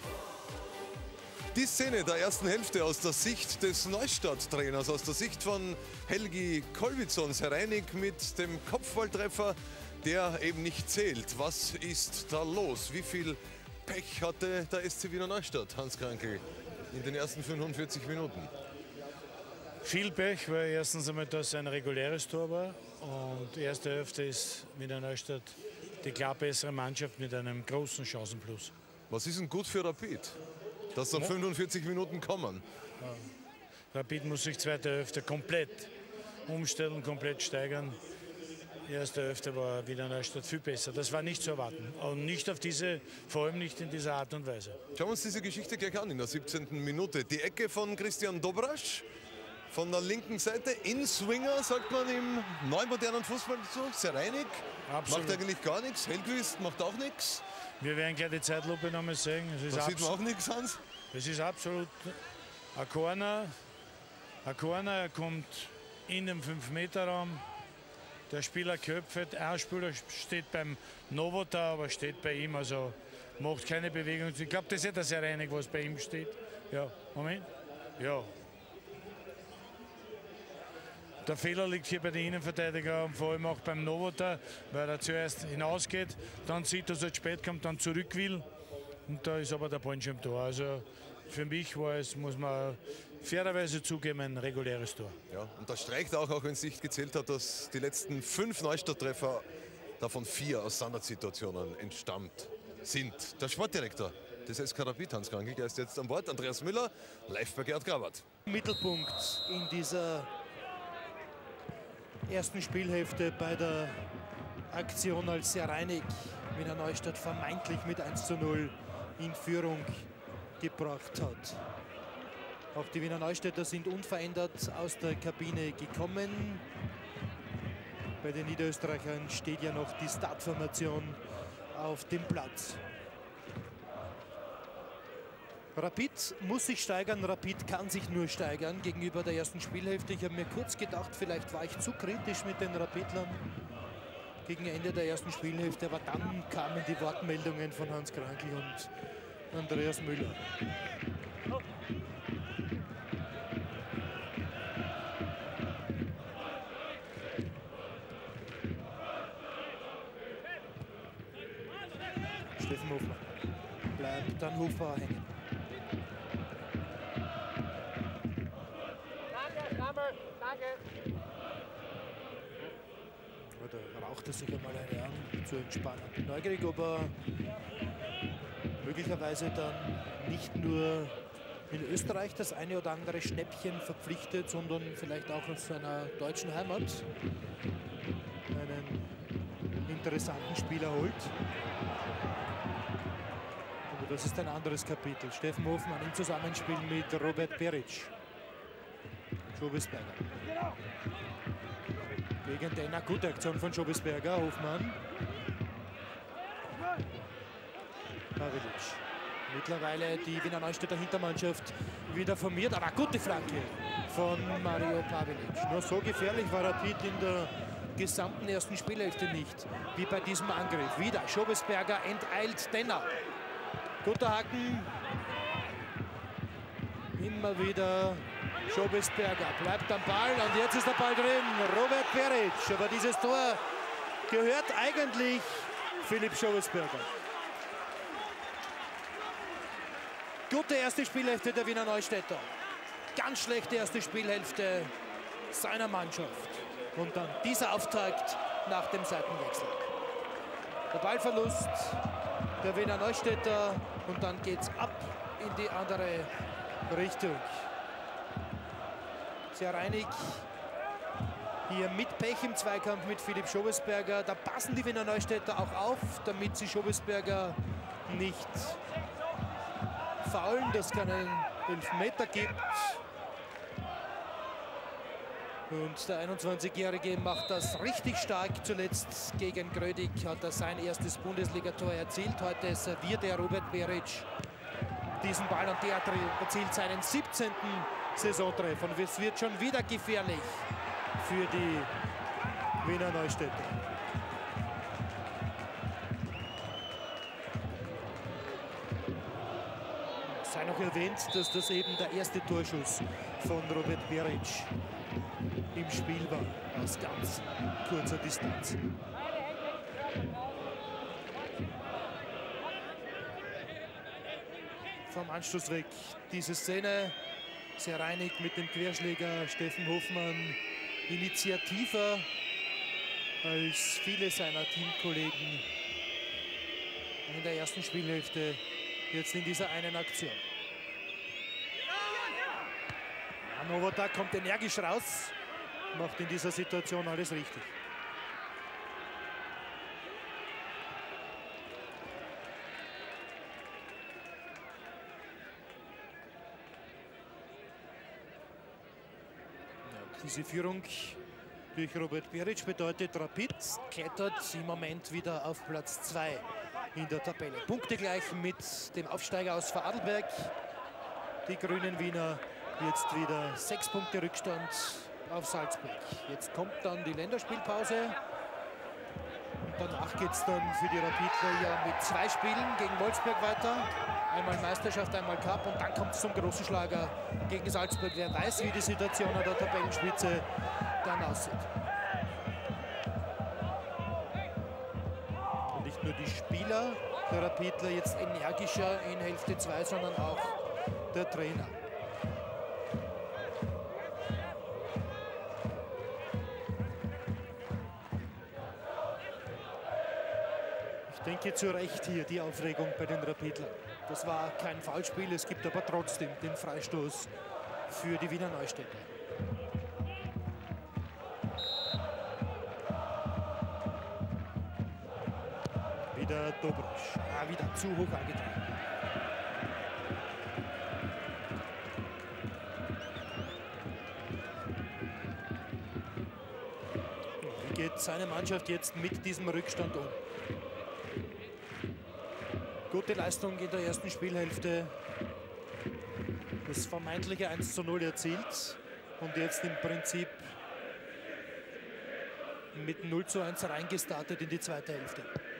Die Szene der ersten Hälfte aus der Sicht des Neustadt-Trainers, aus der Sicht von Helgi Kolwitzon, Sereinig mit dem Kopfballtreffer, der eben nicht zählt. Was ist da los? Wie viel Pech hatte der SC Wiener Neustadt, Hans Krankl, in den ersten 45 Minuten? Viel Pech, weil erstens einmal das ein reguläres Tor war und die erste Hälfte ist Wiener Neustadt die klar bessere Mannschaft mit einem großen Chancenplus. Was ist denn gut für Rapid? dass noch 45 Minuten kommen. Rapid muss sich zweite Hälfte komplett umstellen, komplett steigern. Die erste Hälfte war wieder Neustadt viel besser. Das war nicht zu erwarten. Und nicht auf diese, vor allem nicht in dieser Art und Weise. Schauen wir uns diese Geschichte gleich an in der 17. Minute. Die Ecke von Christian Dobrasch von der linken Seite. In-Swinger, sagt man im neumodernen Fußball so. Sereinig macht eigentlich gar nichts. Hellquist macht auch nichts. Wir werden gleich die Zeitlupe noch mal sehen. Da sieht man auch nichts, Hans. Es ist absolut ein Corner. Ein Corner, er kommt in den 5-Meter-Raum. Der Spieler köpft. Ein Spieler steht beim Novota, aber steht bei ihm. Also macht keine Bewegung. Ich glaube, das ist ja der Sereinig, was bei ihm steht. Ja, Moment. Ja. Der Fehler liegt hier bei den Innenverteidigern, vor allem auch beim Novota, weil er zuerst hinausgeht, dann sieht, dass er zu spät kommt, dann zurück will. Und da ist aber der Ball schon im Tor. Also für mich war es, muss man fairerweise zugeben, ein reguläres Tor. Ja, und das streicht auch wenn es nicht gezählt hat, dass die letzten 5 Neustadt-Treffer, davon 4 aus Standardsituationen entstammt sind. Der Sportdirektor des SK Rapid, Hans Krankel, ist jetzt an Bord. Andreas Müller, live bei Gerd Grabert. Mittelpunkt in dieser ersten Spielhälfte bei der Aktion, als Sereinig Wiener Neustadt vermeintlich mit 1:0 in Führung gebracht hat. Auch die Wiener Neustädter sind unverändert aus der Kabine gekommen. Bei den Niederösterreichern steht ja noch die Startformation auf dem Platz. Rapid muss sich steigern, Rapid kann sich nur steigern gegenüber der ersten Spielhälfte. Ich habe mir kurz gedacht, vielleicht war ich zu kritisch mit den Rapidlern gegen Ende der ersten Spielhälfte, aber dann kamen die Wortmeldungen von Hans Krankel und Andreas Müller. Steffen Hofmann bleibt dann Hofbauer hängen. Da raucht er sich einmal eine an, zu entspannen. Bin neugierig, ob er möglicherweise dann nicht nur in Österreich das eine oder andere Schnäppchen verpflichtet, sondern vielleicht auch aus seiner deutschen Heimat einen interessanten Spieler holt. Aber das ist ein anderes Kapitel. Steffen Hofmann im Zusammenspiel mit Robert Beric. Schobesberger. Gegen den, eine gute Aktion von Schobesberger, Hofmann. Pavelic. Mittlerweile die Wiener Neustädter Hintermannschaft wieder formiert, aber eine gute Flanke von Mario Pavelic. Nur so gefährlich war Rapid in der gesamten ersten Spielhälfte nicht, wie bei diesem Angriff. Wieder Schobesberger enteilt Denner. Guter Haken. Immer wieder Schobesberger bleibt am Ball und jetzt ist der Ball drin. Robert Beric. Aber dieses Tor gehört eigentlich Philipp Schobesberger. Gute erste Spielhälfte der Wiener Neustädter. Ganz schlechte erste Spielhälfte seiner Mannschaft. Und dann dieser Auftakt nach dem Seitenwechsel. Der Ballverlust der Wiener Neustädter und dann geht's ab in die andere Richtung. Sereinig hier mit Pech im Zweikampf mit Philipp Schobesberger. Da passen die Wiener Neustädter auch auf, damit sie Schobesberger nicht faulen, dass es keinen Elfmeter gibt. Und der 21-Jährige macht das richtig stark. Zuletzt gegen Grödig hat er sein erstes Bundesligator erzielt. Heute serviert er Robert Beric diesen Ball und der erzielt seinen 17. Saisontreffer. Und es wird schon wieder gefährlich für die Wiener Neustädter. Es sei noch erwähnt, dass das eben der erste Torschuss von Robert Beric im Spiel war, aus ganz kurzer Distanz. Vom Anstoß weg diese Szene. Sereinig mit dem Querschläger Steffen Hofmann initiativer als viele seiner Teamkollegen in der ersten Spielhälfte, jetzt in dieser einen Aktion. Nowotná kommt energisch raus, macht in dieser Situation alles richtig. Diese Führung durch Robert Beric bedeutet, Rapid klettert im Moment wieder auf Platz 2 in der Tabelle. Punkte gleich mit dem Aufsteiger aus Vorarlberg. Die grünen Wiener jetzt wieder 6 Punkte Rückstand auf Salzburg. Jetzt kommt dann die Länderspielpause. Danach geht es dann für die Rapidler ja mit 2 Spielen gegen Wolfsberg weiter. Einmal Meisterschaft, einmal Cup und dann kommt es zum großen Schlager gegen Salzburg. Wer weiß, wie die Situation an der Tabellenspitze dann aussieht. Und nicht nur die Spieler der Rapidler jetzt energischer in Hälfte 2, sondern auch der Trainer. Ich denke zu Recht hier die Aufregung bei den Rapidlern. Das war kein Foulspiel, es gibt aber trotzdem den Freistoß für die Wiener Neustädter. Wieder Dobrusch, wieder zu hoch angetragen. Wie geht seine Mannschaft jetzt mit diesem Rückstand um? Gute Leistung in der ersten Spielhälfte. Das vermeintliche 1:0 erzielt. Und jetzt im Prinzip mit 0:1 reingestartet in die zweite Hälfte.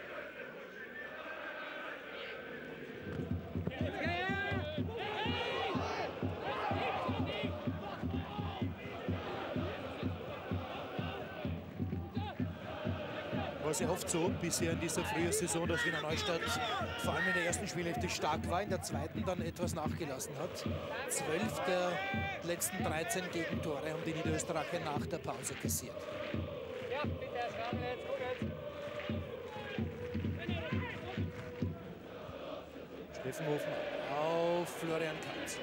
War sehr oft so bisher in dieser frühen Saison, dass Wiener Neustadt vor allem in der ersten Spielhälfte stark war, in der zweiten dann etwas nachgelassen hat. 12 der letzten 13 Gegentore haben die Niederösterreicher nach der Pause kassiert. Ja, bitte, jetzt, Steffen Hofmann auf Florian Kainz.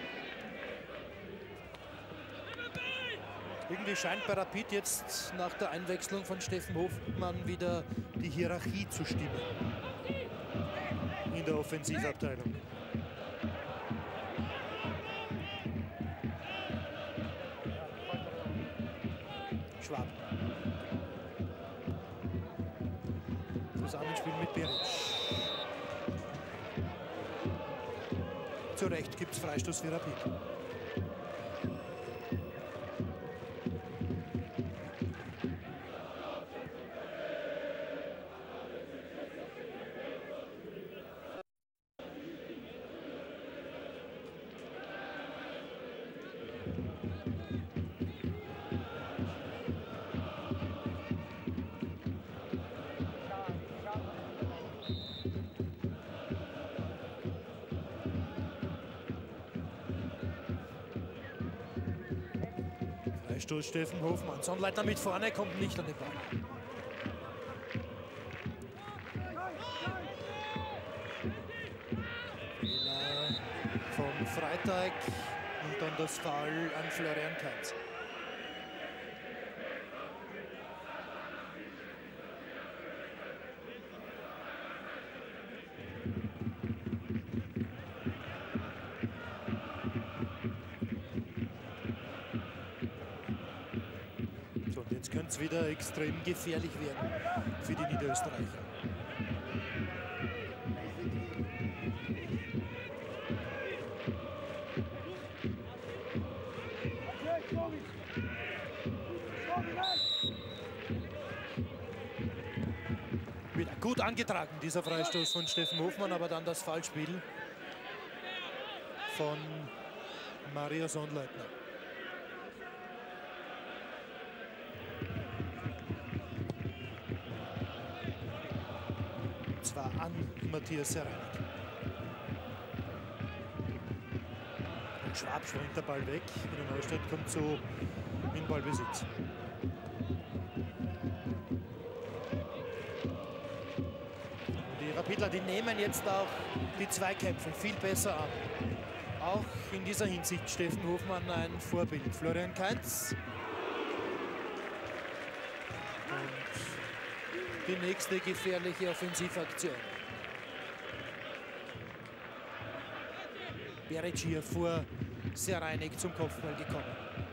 Irgendwie scheint bei Rapid jetzt nach der Einwechslung von Steffen Hofmann wieder die Hierarchie zu stimmen in der Offensivabteilung. Schwab. Zusammenspiel mit Beric. Zu Recht gibt es Freistoß für Rapid. Freistoß Steffen Hofmann. Sonnleitner mit vorne, kommt nicht an den Ball. Fehler vom Freitag und dann das Foul an Florian Kainz. Könnte es wieder extrem gefährlich werden für die Niederösterreicher. Wieder gut angetragen, dieser Freistoß von Steffen Hofmann, aber dann das Foulspiel von Mario Sonnleitner. Zwar an Matthias Hereinig. Und Schwab schwenkt der Ball weg. Wiener Neustadt kommt so in Ballbesitz. Und die Rapidler, die nehmen jetzt auch die Zweikämpfe viel besser an. Auch in dieser Hinsicht Steffen Hofmann ein Vorbild. Florian Kainz. Und die nächste gefährliche Offensivaktion. Beric hier vor Sereinig zum Kopfball gekommen.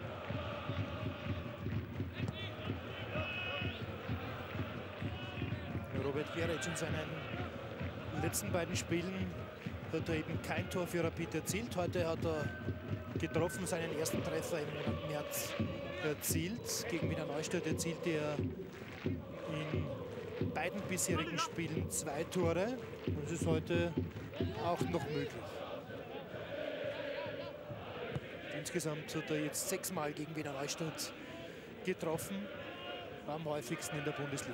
Robert Beric in seinen letzten beiden Spielen hat er eben kein Tor für Rapid erzielt. Heute hat er getroffen, seinen ersten Treffer im Monat März erzielt. Gegen Wiener Neustadt erzielte er in beiden bisherigen Spielen 2 Tore. Das ist heute auch noch möglich. Insgesamt hat er jetzt 6 Mal gegen Wiener Neustadt getroffen, am häufigsten in der Bundesliga.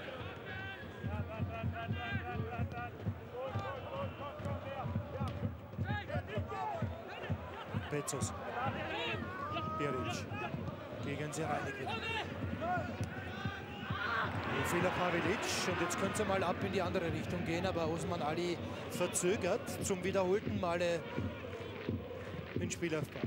Bezos. Beric gegen Sereinig. Fehler Pavelic und jetzt könnte es mal ab in die andere Richtung gehen, aber Osman Ali verzögert zum wiederholten Male den Spielaufbau.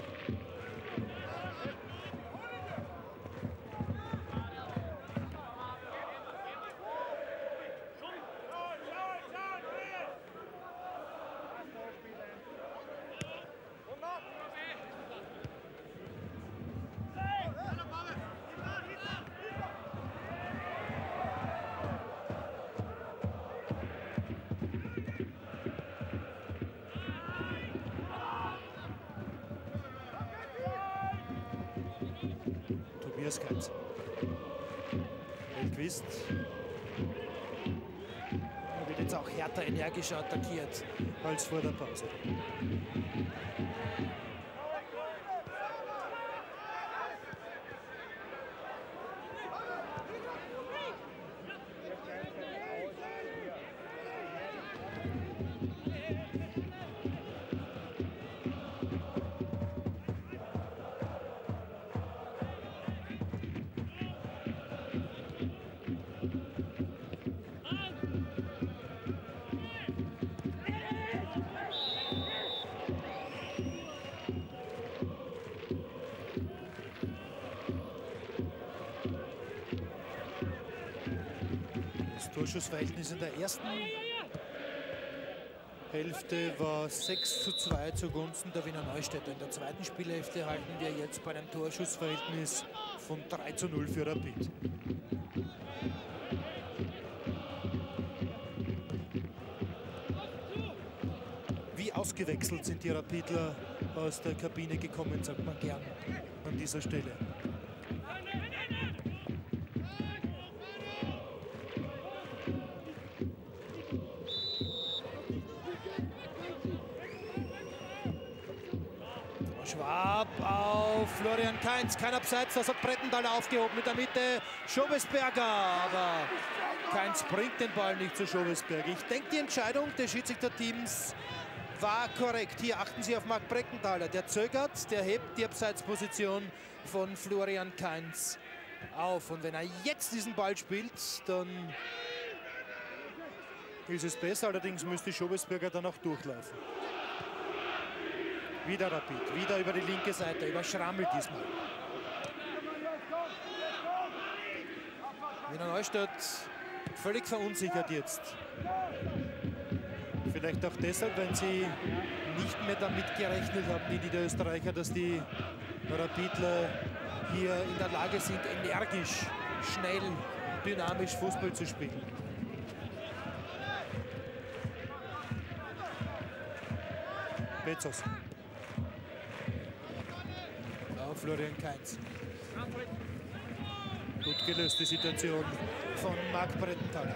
Tobias Kainz. Elquist. Er wird jetzt auch härter, energischer attackiert als vor der Pause. Das Torschussverhältnis in der ersten Hälfte war 6:2 zugunsten der Wiener Neustädter. In der zweiten Spielhälfte halten wir jetzt bei einem Torschussverhältnis von 3:0 für Rapid. Wie ausgewechselt sind die Rapidler aus der Kabine gekommen, sagt man gern an dieser Stelle. Schwab auf Florian Kainz, kein Abseits, das hat Brettenthaler aufgehoben mit der Mitte, Schobesberger, aber Kainz bringt den Ball nicht zu Schobesberger. Ich denke, die Entscheidung des Schiedsrichterteams war korrekt. Hier achten Sie auf Marc Brettenthaler, der zögert, der hebt die Abseitsposition von Florian Kainz auf. Und wenn er jetzt diesen Ball spielt, dann ist es besser, allerdings müsste Schobesberger dann auch durchlaufen. Wieder Rapid, wieder über die linke Seite, über Schrammel diesmal. Wiener Neustadt völlig verunsichert jetzt. Vielleicht auch deshalb, wenn sie nicht mehr damit gerechnet haben, die Niederösterreicher, dass die Rapidler hier in der Lage sind, energisch, schnell, dynamisch Fußball zu spielen. Bezos. Florian Kainz. Gut gelöste Situation von Marc Brettenthaler.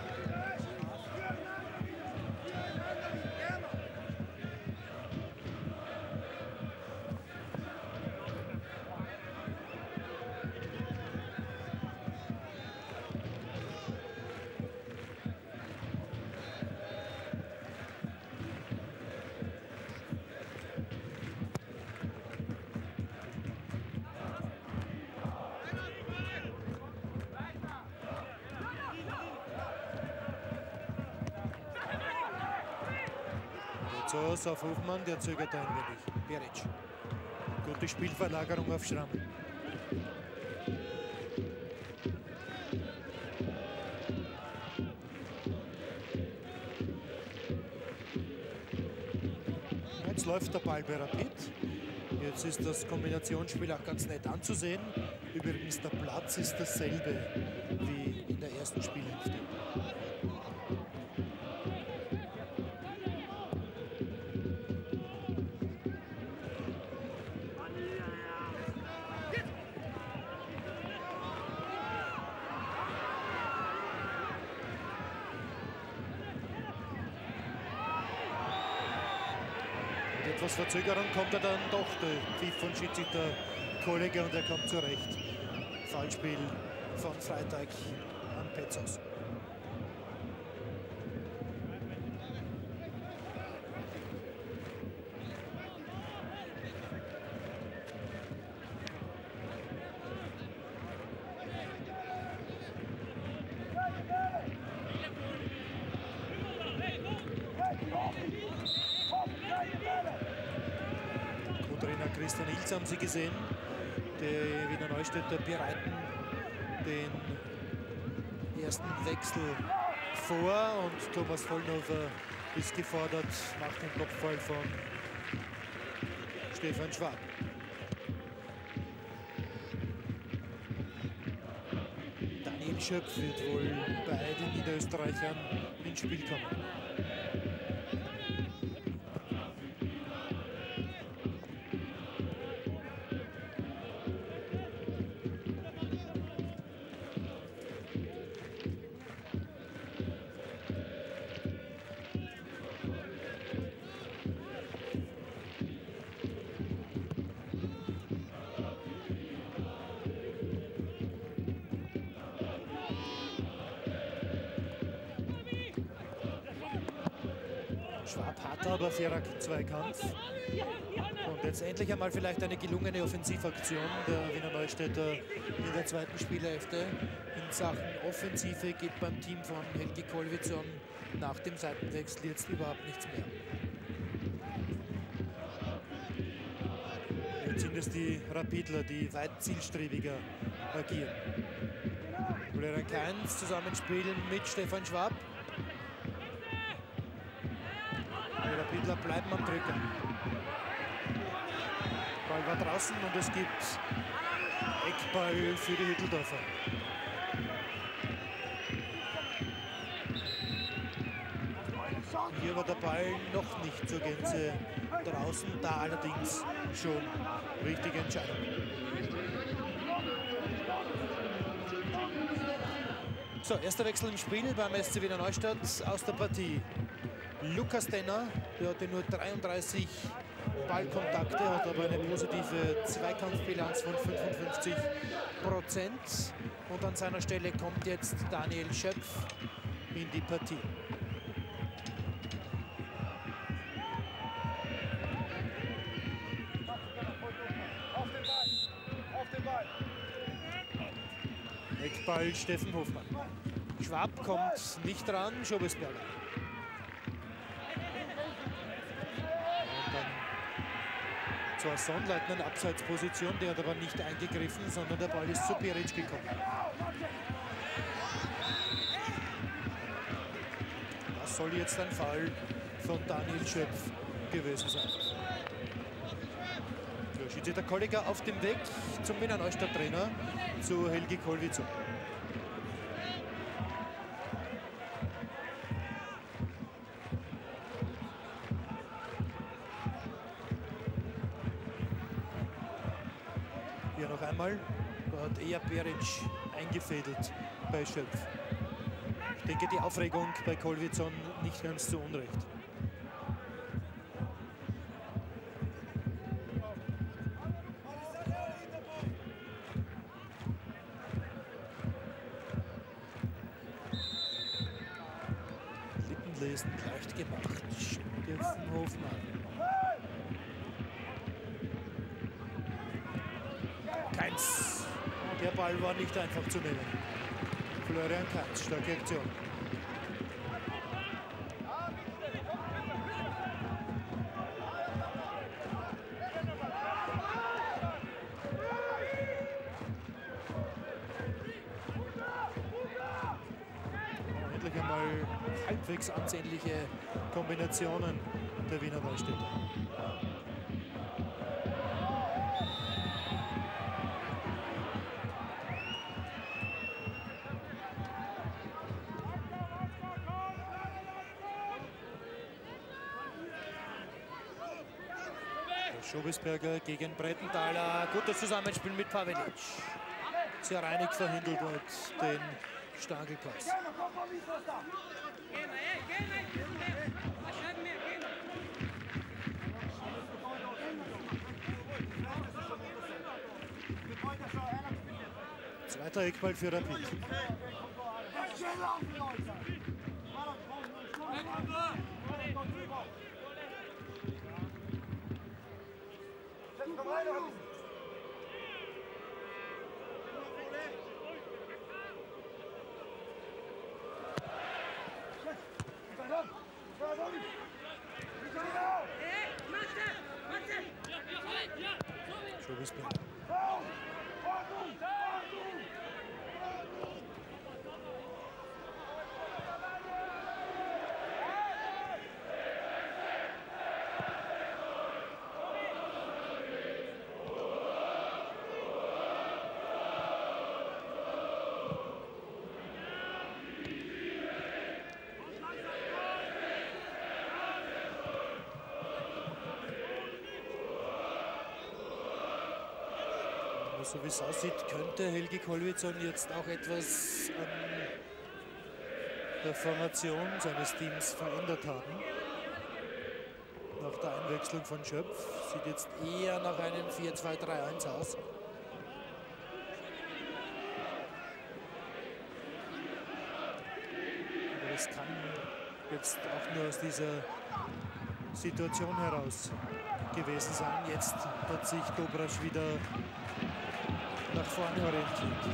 Auf Hofmann, der zögert ein wenig. Beric. Gute Spielverlagerung auf Schramm. Jetzt läuft der Ball bei Rapid. Jetzt ist das Kombinationsspiel auch ganz nett anzusehen. Übrigens, der Platz ist dasselbe wie in der ersten Spielhälfte. Etwas Verzögerung kommt er dann doch, der Pfiff von Schiedsrichter Kollega, und er kommt zurecht. Foulspiel von Freitag an Petzos. Co-Trainer Christian Ilz haben Sie gesehen. Die Wiener Neustädter bereiten den ersten Wechsel vor und Thomas Vollnofer ist gefordert nach dem Kopfball von Stefan Schwab. Daniel Schöpf wird wohl bei den Niederösterreichern ins Spiel kommen. Schwab hat aber fairer Zweikampf. Und jetzt endlich einmal vielleicht eine gelungene Offensivaktion der Wiener Neustädter in der zweiten Spielhälfte. In Sachen Offensive geht beim Team von Helgi Kolwitzon nach dem Seitenwechsel jetzt überhaupt nichts mehr. Jetzt sind es die Rapidler, die weit zielstrebiger agieren. Florian Kainz zusammenspielen mit Stefan Schwab. Die Rapidler bleiben am Drücker. Ball war draußen und es gibt Eckball für die Hütteldorfer. Hier war der Ball noch nicht zur Gänze draußen, da allerdings schon richtige Entscheidung. So, erster Wechsel im Spiel beim SC Wiener Neustadt. Aus der Partie Lukas Denner, der hatte nur 33 Ballkontakte, hat aber eine positive Zweikampfbilanz von 55%. Und an seiner Stelle kommt jetzt Daniel Schöpf in die Partie. Eckball Steffen Hofmann. Schwab kommt nicht ran, Schobesberger. Und dann zur Sonnleitner in Abseitsposition, der hat aber nicht eingegriffen, sondern der Ball ist zu Beric gekommen. Das soll jetzt ein Foul von Daniel Schöpf gewesen sein. Der Schiedsrichter Kollega auf dem Weg zum Wiener Neustadt Trainer, zu Helgi Kolwitzon. Hier noch einmal, da hat eher Beric eingefädelt bei Schöpf. Ich denke, die Aufregung bei Kolwitzon nicht ganz zu Unrecht. Lippenlesen leicht gemacht, Steffen Hofmann. Kainz. Der Ball war nicht einfach zu nehmen. Florian Kainz, starke Aktion. einmal halbwegs ansehnliche Kombinationen der Wiener Neustädter. Schobesberger gegen Brettenthaler. Gutes Zusammenspiel mit Pavelic. Sehr reinig verhindert dort den Stangelpass. Zweiter Eckball für Rapid. Schobesberger. So wie es aussieht, könnte Helgi Kolwitzon jetzt auch etwas an der Formation seines Teams verändert haben. Nach der Einwechslung von Schöpf sieht jetzt eher nach einem 4-2-3-1 aus. Aber das kann jetzt auch nur aus dieser Situation heraus gewesen sein. Jetzt hat sich Dobrasch wieder nach vorne orientiert.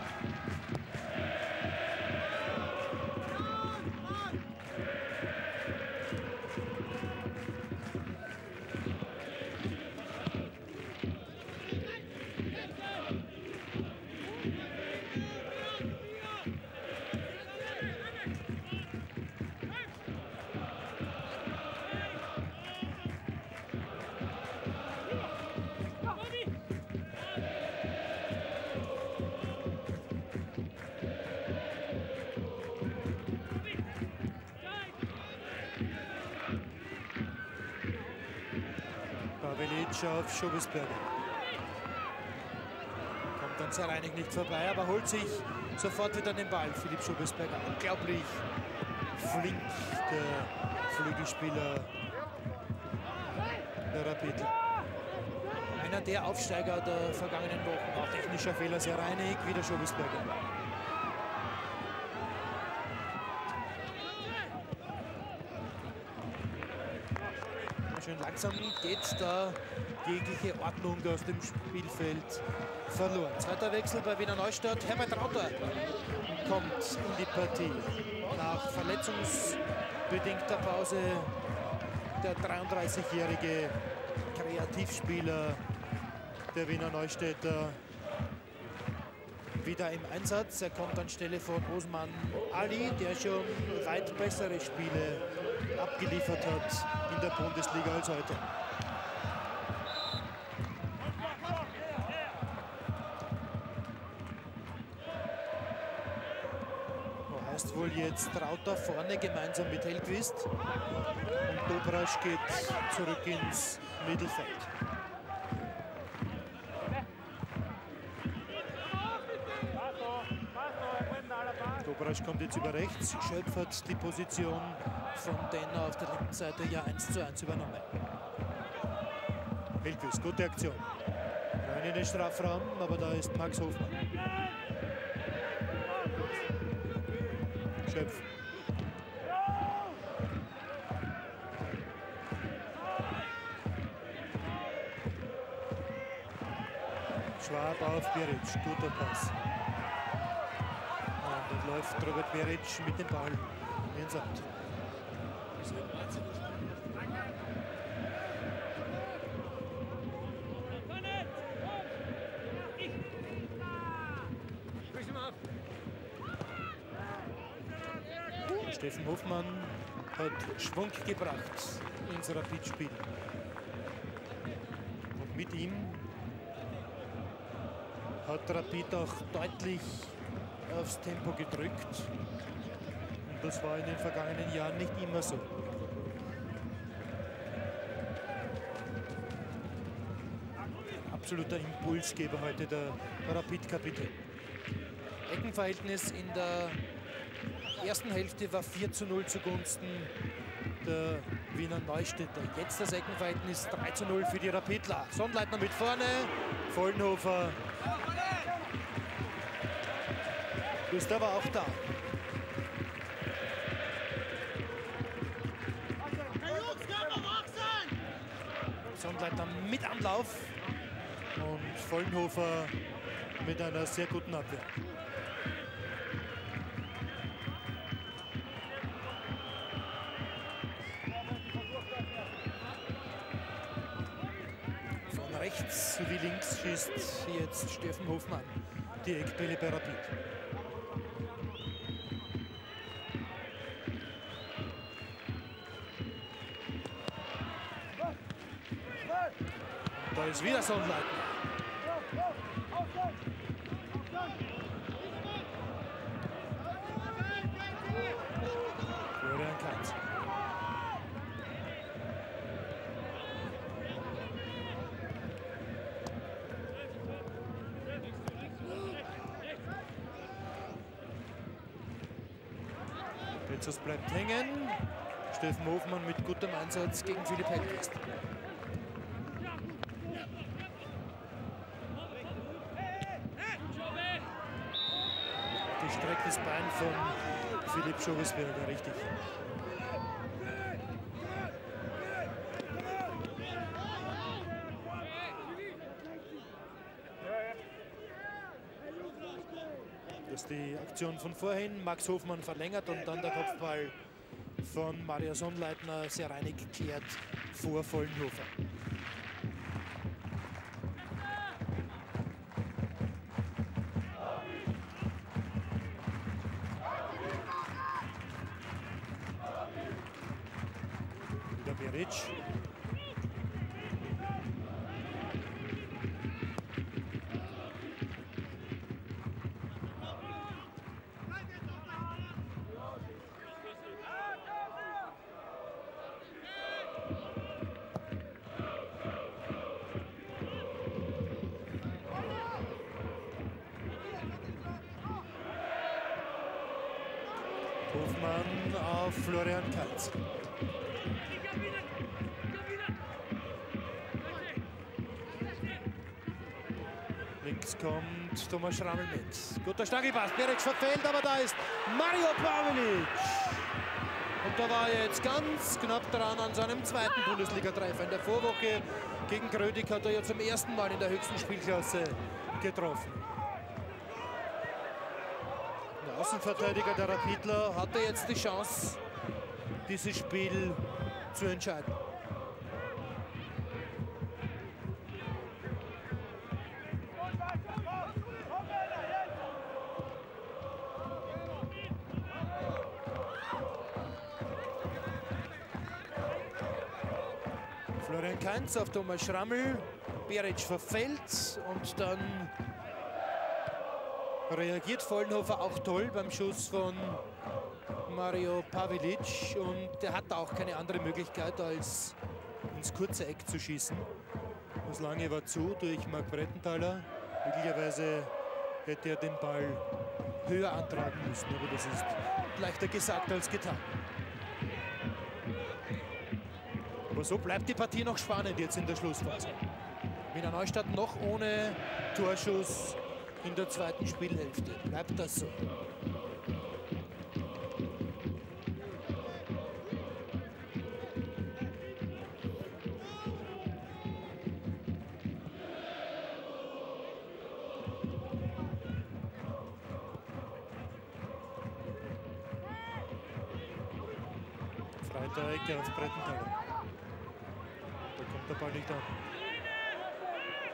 Auf Schobesberger. Kommt dann sehr reinig nicht vorbei, aber holt sich sofort wieder den Ball. Philipp Schobesberger, unglaublich flink, der Flügelspieler der Rapid. Einer der Aufsteiger der vergangenen Wochen. Auch technischer Fehler, sehr reinig, wieder Schobesberger. Schön langsam geht da jegliche Ordnung aus dem Spielfeld verloren. Zweiter Wechsel bei Wiener Neustadt. Herbert Rauter kommt in die Partie. Nach verletzungsbedingter Pause der 33-jährige Kreativspieler der Wiener Neustädter wieder im Einsatz. Er kommt anstelle von Osman Ali, der schon weit bessere Spiele abgeliefert hat in der Bundesliga als heute. Heißt wohl jetzt Rauter vorne gemeinsam mit Hellqvist und Dobrasch geht zurück ins Mittelfeld. Dobrasch kommt jetzt über rechts, Schöpf hat die Position von Denner auf der linken Seite ja 1:1 übernommen. Hellqvist, gute Aktion. Rein in den Strafraum, aber da ist Max Hofmann. Schöpf. Schwab auf Beric, guter Pass. Und dann läuft Robert Beric mit dem Ball ins Out. Steffen Hofmann hat Schwung gebracht ins Rapid-Spiel. Und mit ihm hat Rapid auch deutlich aufs Tempo gedrückt. Und das war in den vergangenen Jahren nicht immer so. Absoluter Impulsgeber heute der Rapid-Kapitän. Eckenverhältnis in der ersten Hälfte war 4:0 zugunsten der Wiener Neustädter. Jetzt das Eckenverhältnis 3:0 für die Rapidler. Sonnleitner mit vorne, Vollenhofer ist aber auch da. Sonnleitner mit Anlauf und Vollenhofer mit einer sehr guten Abwehr. Von rechts sowie links schießt jetzt Steffen Hofmann die Eckbälle bei Rapid. Da ist wieder Sonnleitner. Florian Kainz. Petzos bleibt hängen. Steffen Hofmann mit gutem Einsatz gegen Philipp Hellquist. Gestrecktes Bein von Philipp Schobesberger, richtig. Das ist die Aktion von vorhin. Max Hofmann verlängert und dann der Kopfball von Mario Sonnleitner sehr reinig geklärt vor Vollenhofer. Wieder Beric. Hofmann auf Florian Kainz. Links kommt Thomas Schrammel mit. Guter Stangelpass. Beric verfehlt, aber da ist Mario Pavelic. Und da war er jetzt ganz knapp dran an seinem zweiten Bundesliga-Treffer. In der Vorwoche gegen Grödig hat er ja zum ersten Mal in der höchsten Spielklasse getroffen. Der Außenverteidiger der Rapidler hatte jetzt die Chance, dieses Spiel zu entscheiden. Florian Kainz auf Thomas Schrammel. Beric verfällt und dann reagiert Vollenhofer auch toll beim Schuss von Mario Pavelic. Und der hat auch keine andere Möglichkeit, als ins kurze Eck zu schießen. Das lange war zu durch Marc Brettenthaler. Möglicherweise hätte er den Ball höher antragen müssen, aber das ist leichter gesagt als getan. Aber so bleibt die Partie noch spannend jetzt in der Schlussphase. Wiener Neustadt noch ohne Torschuss in der zweiten Spielhälfte. Bleibt das so? Freiter Ecke auf Brettenthaler. Da kommt der Ball nicht an.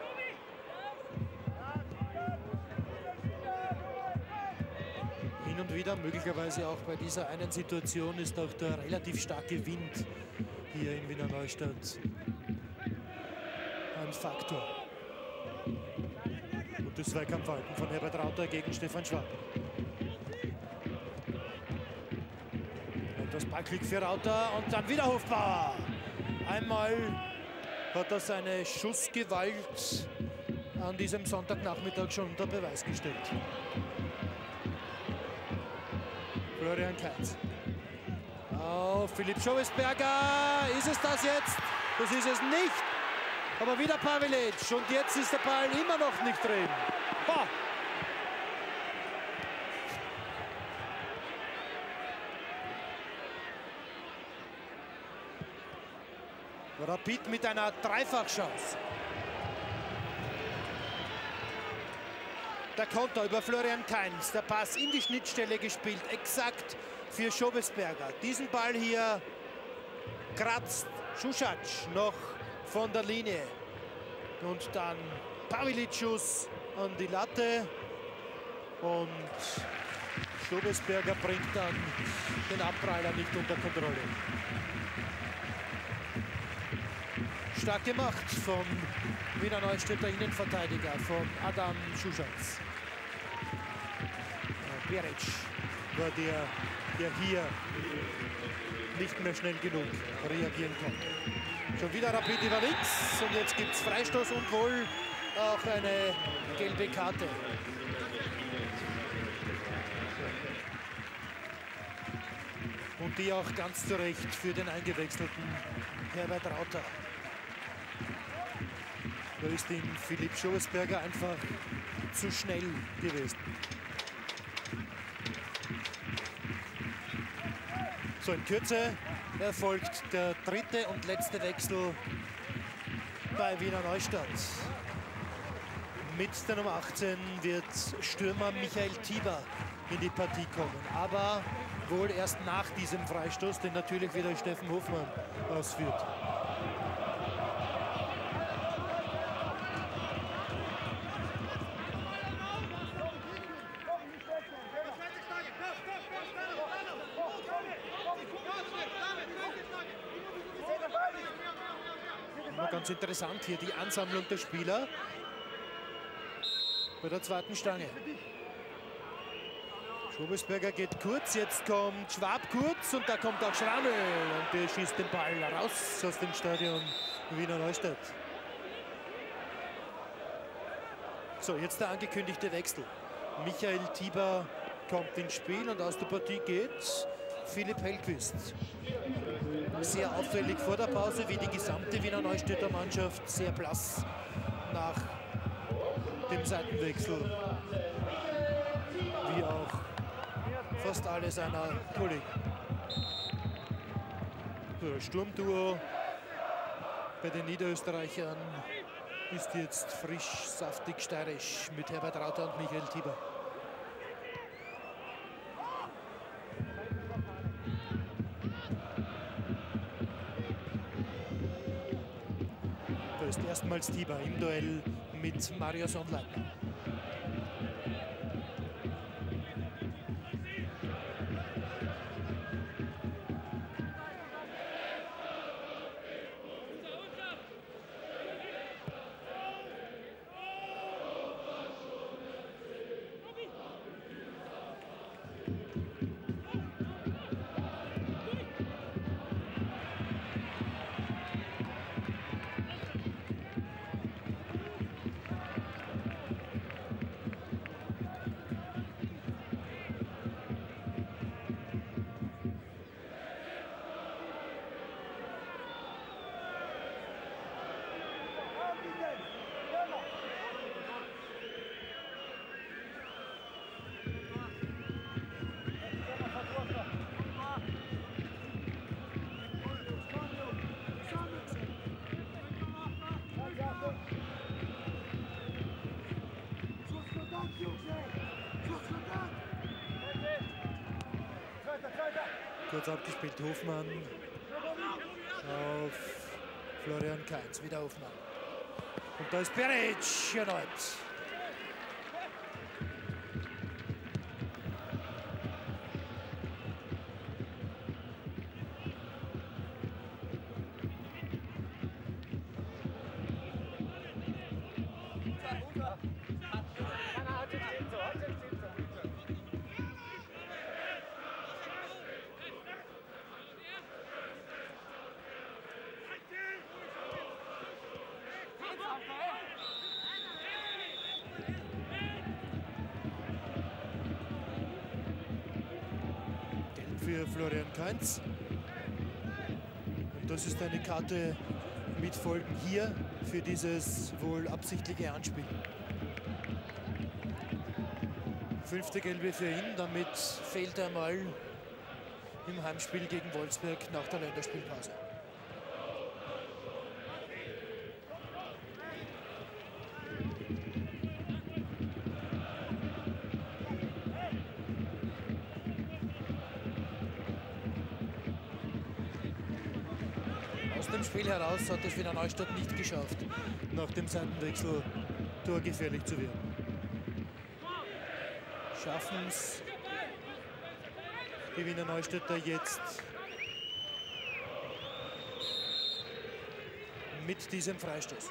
Hin und und wieder. Möglicherweise auch bei dieser einen Situation ist auch der relativ starke Wind hier in Wiener Neustadt ein Faktor. Und das Zweikampfverhalten von Herbert Rauter gegen Stefan Schwab. Und das Ballglück für Rauter und dann wieder Hofbauer. Einmal hat er seine Schussgewalt an diesem Sonntagnachmittag schon unter Beweis gestellt. Florian Kainz. Oh, Philipp Schobesberger. Ist es das jetzt? Das ist es nicht. Aber wieder Pavelic. Und jetzt ist der Ball immer noch nicht drin. Boah. Rapid mit einer Dreifachchance. Der Konter über Florian Kainz. Der Pass in die Schnittstelle gespielt. Exakt für Schobesberger. Diesen Ball hier kratzt Šušac noch von der Linie. Und dann Pavelic-Schuss an die Latte. Und Schobesberger bringt dann den Abpraller nicht unter Kontrolle. Stark gemacht vom Wiener Neustädter Innenverteidiger, von Adam Šušac. Beric war der hier nicht mehr schnell genug reagieren konnte. Schon wieder Rapid über links und jetzt gibt es Freistoß und wohl auch eine gelbe Karte. Und die auch ganz zu Recht für den eingewechselten Herbert Rauter. Da ist ihm Philipp Schobesberger einfach zu schnell gewesen. So, in Kürze erfolgt der dritte und letzte Wechsel bei Wiener Neustadt. Mit der Nummer 18 wird Stürmer Michael Tieber in die Partie kommen. Aber wohl erst nach diesem Freistoß, den natürlich wieder Steffen Hofmann ausführt. Ganz interessant hier die Ansammlung der Spieler bei der zweiten Stange. Schobesberger geht kurz, jetzt kommt Schwab kurz und da kommt auch Schrammel und der schießt den Ball raus aus dem Stadion Wiener Neustadt. So, jetzt der angekündigte Wechsel. Michael Tieber kommt ins Spiel und aus der Partie geht Philipp Hellquist. Sehr auffällig vor der Pause, wie die gesamte Wiener Neustädter Mannschaft, sehr blass nach dem Seitenwechsel, wie auch fast alle seiner Kollegen. So, Sturmduo bei den Niederösterreichern ist jetzt frisch, saftig, steirisch mit Herbert Rauter und Michael Tieber. Da ist erstmals Tieber im Duell mit Mario Sonnleitner. Kurz abgespielt, Hofmann auf Florian Kainz, wieder Hofmann. Und da ist Beric erneut. für Florian Kainz. Und das ist eine Karte mit Folgen hier für dieses wohl absichtliche Anspiel. 5. Gelbe für ihn, damit fehlt er mal im Heimspiel gegen Wolfsberg nach der Länderspielpause. Aus dem Spiel heraus hat es Wiener Neustadt nicht geschafft, nach dem Seitenwechsel torgefährlich zu werden. Schaffen es die Wiener Neustädter jetzt mit diesem Freistoß.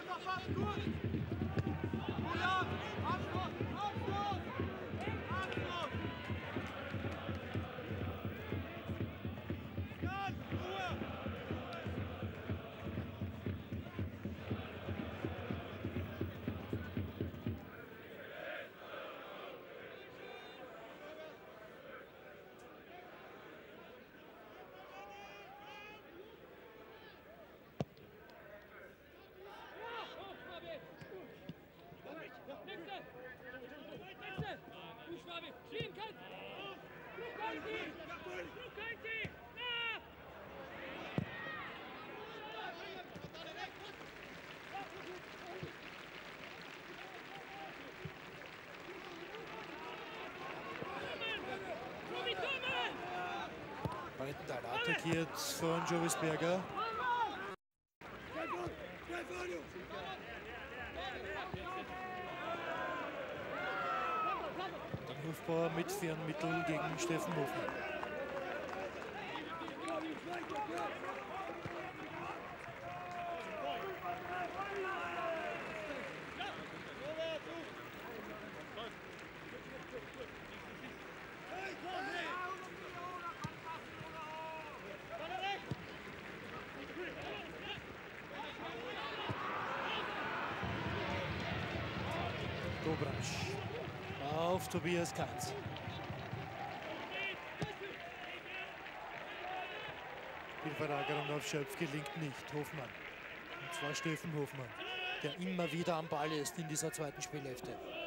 Breitenthal attackiert von Jovis Berger. Der Hofbauer mit Fernmittel gegen Steffen Hofmann. Dobratsch auf Tobias Kainz. Spielverlagerung auf Schöpf gelingt nicht. Hofmann. Und zwar Steffen Hofmann, der immer wieder am Ball ist in dieser zweiten Spielhälfte.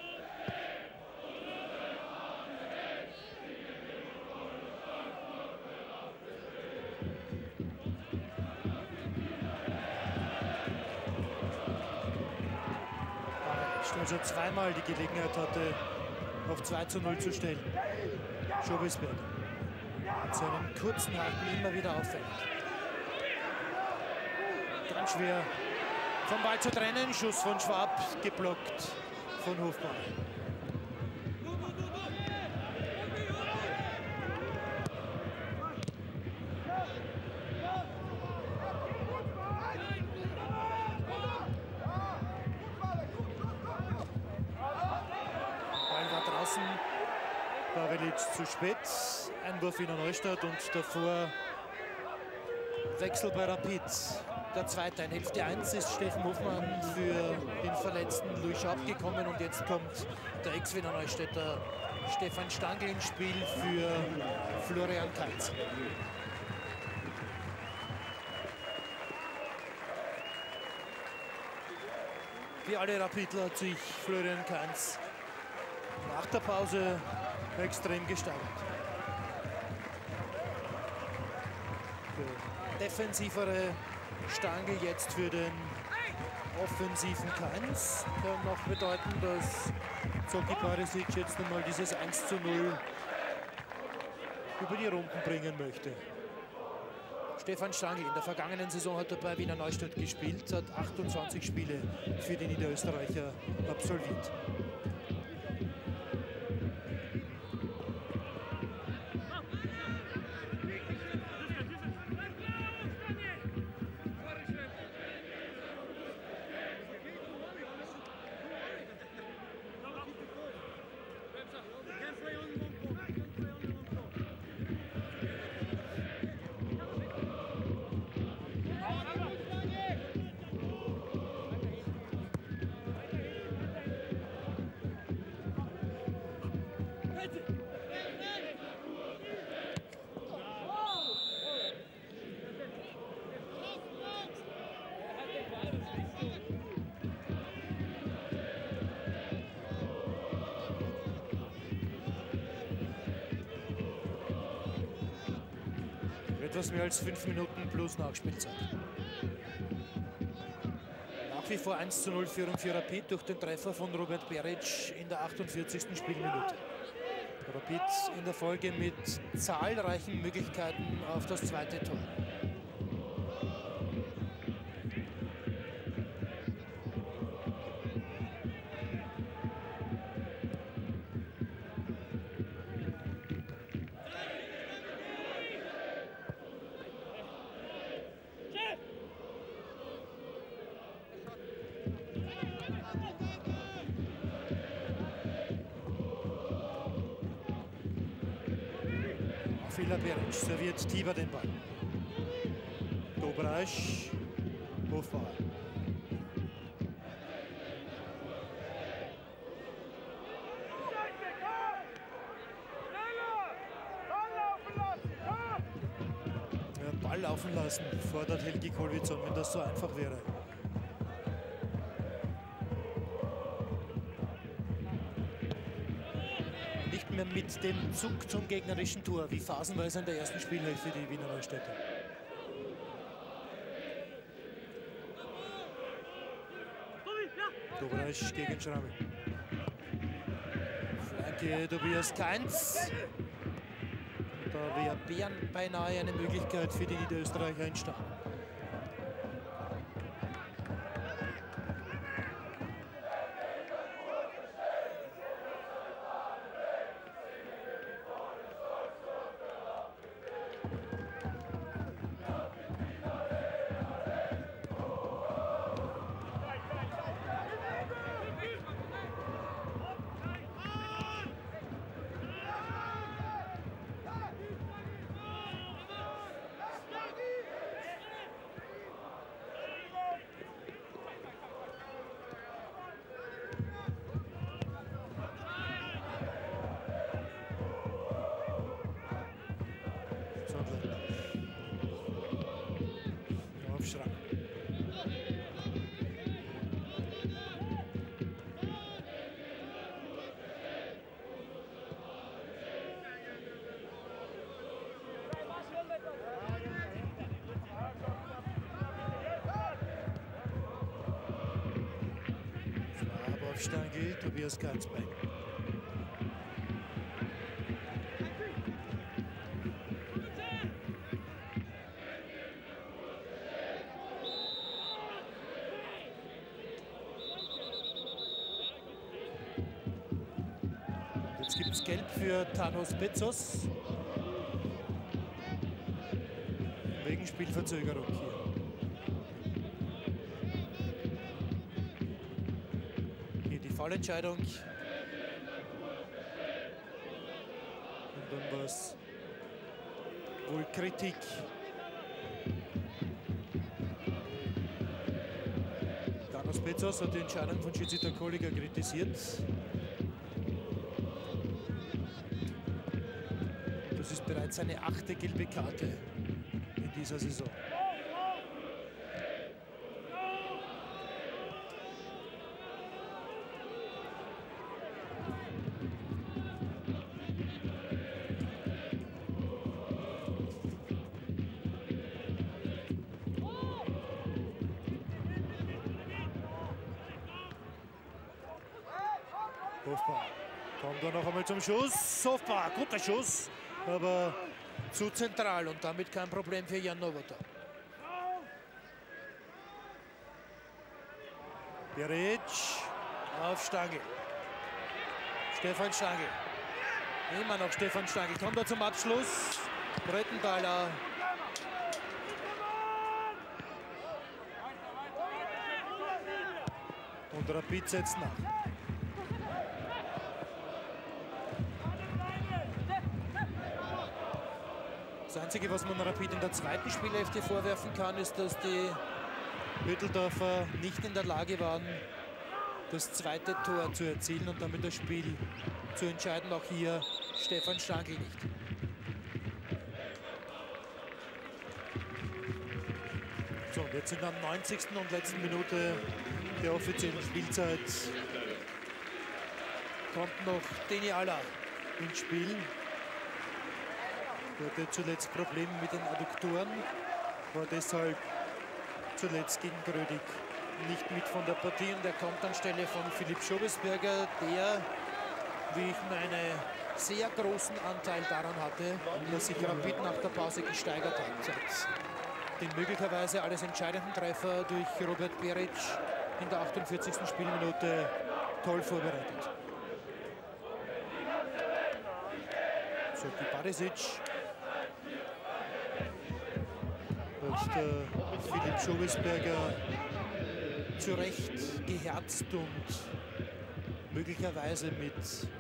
Also zweimal die Gelegenheit hatte, auf 2:0 zu stellen. Schobisberg mit seinen kurzen Haken immer wieder auffällt. Ganz schwer vom Ball zu trennen. Schuss von Schwab geblockt von Hofmann. Pavelic zu spät, Einwurf Wiener Neustadt und davor Wechsel bei Rapid. Der zweite, in Hälfte 1 ist Steffen Hofmann für den verletzten Louis Schaub gekommen und jetzt kommt der Ex-Wiener Neustädter Stefan Stangl ins Spiel für Florian Kainz. Wie alle Rapidler hat sich Florian Kainz nach der Pause extrem gesteigert. Der defensivere Stangl jetzt für den offensiven Kainz. Kann noch bedeuten, dass Zoki Barisic jetzt einmal dieses 1:0 über die Runden bringen möchte. Stefan Stangl, in der vergangenen Saison hat er bei Wiener Neustadt gespielt, hat 28 Spiele für die Niederösterreicher absolviert. etwas mehr als 5 Minuten plus Nachspielzeit. Nach wie vor 1:0 Führung für Rapid durch den Treffer von Robert Beric in der 48. Spielminute. Rapid in der Folge mit zahlreichen Möglichkeiten auf das zweite Tor. Fehler Beric, serviert Tiber den Ball. Dobrasch, Hofbauer. Ja, Ball laufen lassen, fordert Helgi Kolwitzon, wenn das so einfach wäre. Mehr mit dem Zug zum gegnerischen Tor, wie phasenweise in der ersten Spielhälfte die Wiener Neustädter. Dobrasch gegen Schrammel. Flanke Tobias Kainz. Da wäre beinahe eine Möglichkeit für die Niederösterreicher entstanden. Aufschlag. Aufstange, Tobias Kainzbein. Jetzt gibt es Gelb für Thanos Bezos. Wegen Spielverzögerung hier. Hier die Foulentscheidung. Und dann war es wohl Kritik. Thanos Bezos hat die Entscheidung von Schiedsrichter Kolliger kritisiert. Das ist bereits seine 8. gelbe Karte in dieser Saison. Hofbauer kommt da noch einmal zum Schuss. Hofbauer, guter Schuss, aber zu zentral und damit kein Problem für Jan Nowota. Beric auf Stange. Stefan Stange. Immer noch Stefan Stange. Kommt er zum Abschluss. Brettenthaler. Und Rapid setzt nach. Das Einzige, was man Rapid in der zweiten Spielhälfte vorwerfen kann, ist, dass die Hütteldorfer nicht in der Lage waren, das zweite Tor zu erzielen und damit das Spiel zu entscheiden. Auch hier Stefan Stangl nicht. So, und jetzt in der 90. und letzten Minute der offiziellen Spielzeit kommt noch Deni Alla ins Spiel. Er hatte zuletzt Probleme mit den Adduktoren, war deshalb zuletzt gegen Grödig nicht mit von der Partie und er kommt anstelle von Philipp Schobesberger, der, wie ich meine, sehr großen Anteil daran hatte, dass sich Rapid nach der Pause gesteigert hat. Hat den möglicherweise alles entscheidenden Treffer durch Robert Beric in der 48. Spielminute toll vorbereitet. So, Barisic. Als der Philipp Schobesberger zu Recht geherzt und möglicherweise mit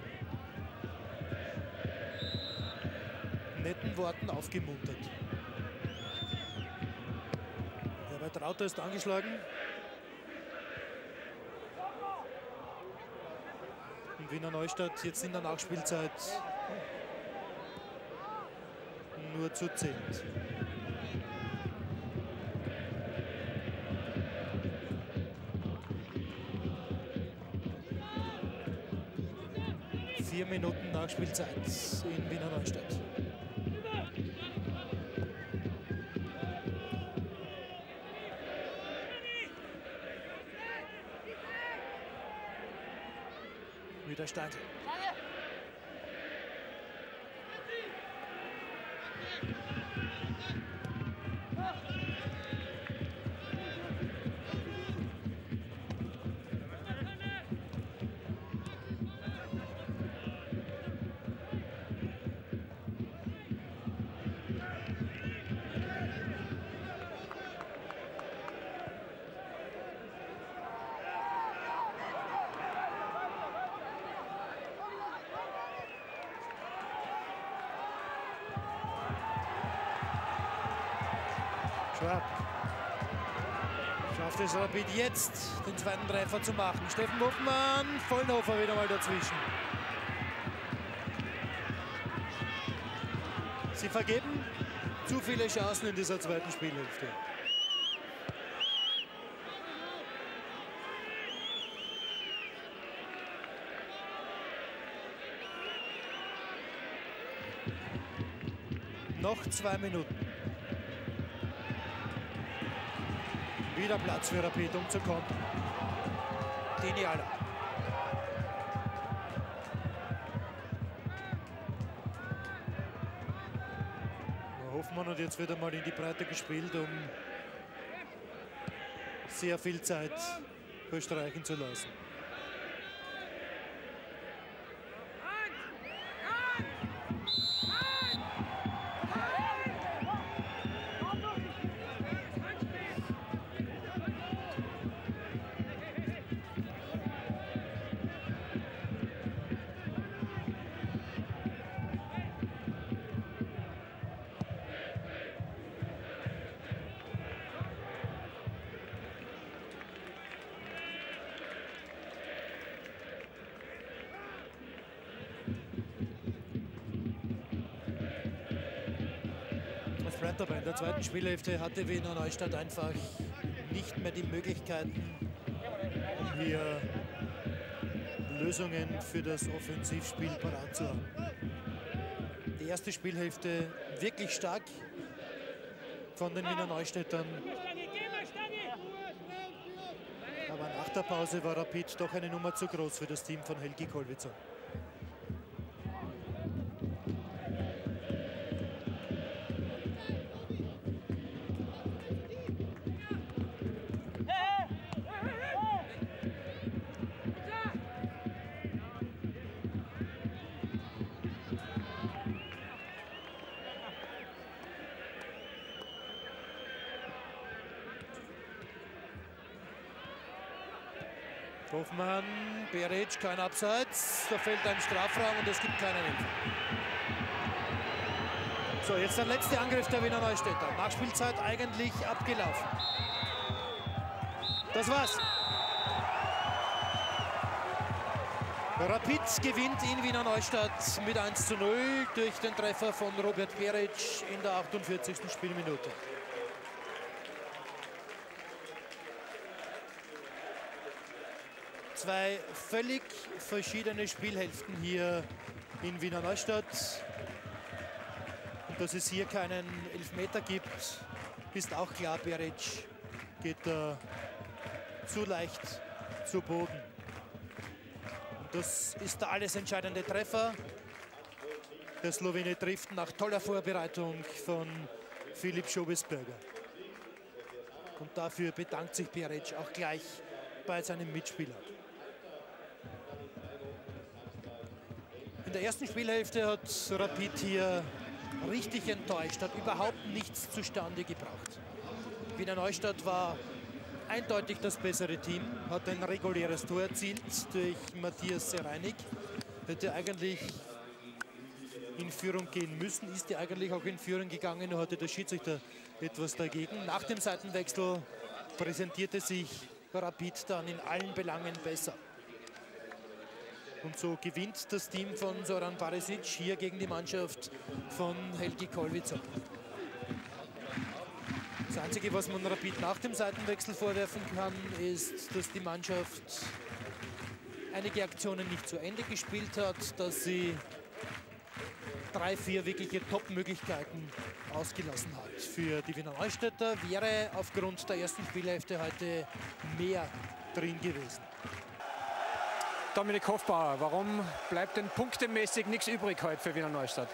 netten Worten aufgemuntert. Herbert Rauter ist angeschlagen. Und Wiener Neustadt jetzt in der Nachspielzeit nur zu 10. Vier Minuten Nachspielzeit in Wiener Neustadt. Wieder Steinl. Schwab schafft es Rapid jetzt, den zweiten Treffer zu machen. Steffen Hofmann, Vollhofer wieder mal dazwischen. Sie vergeben zu viele Chancen in dieser zweiten Spielhälfte. Noch 2 Minuten. Wieder Platz für Rapid, um zu kommen. Diniala. Hofmann hat jetzt wieder mal in die Breite gespielt, um sehr viel Zeit verstreichen zu lassen. Aber in der zweiten Spielhälfte hatte Wiener Neustadt einfach nicht mehr die Möglichkeiten, hier Lösungen für das Offensivspiel parat zu haben. Die erste Spielhälfte wirklich stark von den Wiener Neustädtern. Aber nach der Pause war Rapid doch eine Nummer zu groß für das Team von Helgi Kolwitzon. Hofmann, Beric, kein Abseits, da fällt ein Strafraum und es gibt keinen Elfer. So, jetzt der letzte Angriff der Wiener Neustädter. Nachspielzeit eigentlich abgelaufen. Das war's. Rapid gewinnt in Wiener Neustadt mit 1:0 durch den Treffer von Robert Beric in der 48. Spielminute. Zwei völlig verschiedene Spielhälften hier in Wiener Neustadt. Und dass es hier keinen Elfmeter gibt, ist auch klar. Beric geht zu leicht zu Boden. Und das ist der alles entscheidende Treffer. Der Slowene trifft nach toller Vorbereitung von Filip Schobesberger. Und dafür bedankt sich Beric auch gleich bei seinem Mitspieler. In der ersten Spielhälfte hat Rapid hier richtig enttäuscht, hat überhaupt nichts zustande gebracht. Wiener Neustadt war eindeutig das bessere Team, hat ein reguläres Tor erzielt durch Matthias Sereinig. Hätte eigentlich in Führung gehen müssen, ist ja eigentlich auch in Führung gegangen, nur hatte der Schiedsrichter etwas dagegen. Nach dem Seitenwechsel präsentierte sich Rapid dann in allen Belangen besser. Und so gewinnt das Team von Zoran Barisic hier gegen die Mannschaft von Helgi Kolvica. Das Einzige, was man Rapid nach dem Seitenwechsel vorwerfen kann, ist, dass die Mannschaft einige Aktionen nicht zu Ende gespielt hat, dass sie 3, 4 wirkliche Top-Möglichkeiten ausgelassen hat. Für die Wiener Neustädter wäre aufgrund der ersten Spielhälfte heute mehr drin gewesen. Dominik Hofbauer, warum bleibt denn punktemäßig nichts übrig heute für Wiener Neustadt?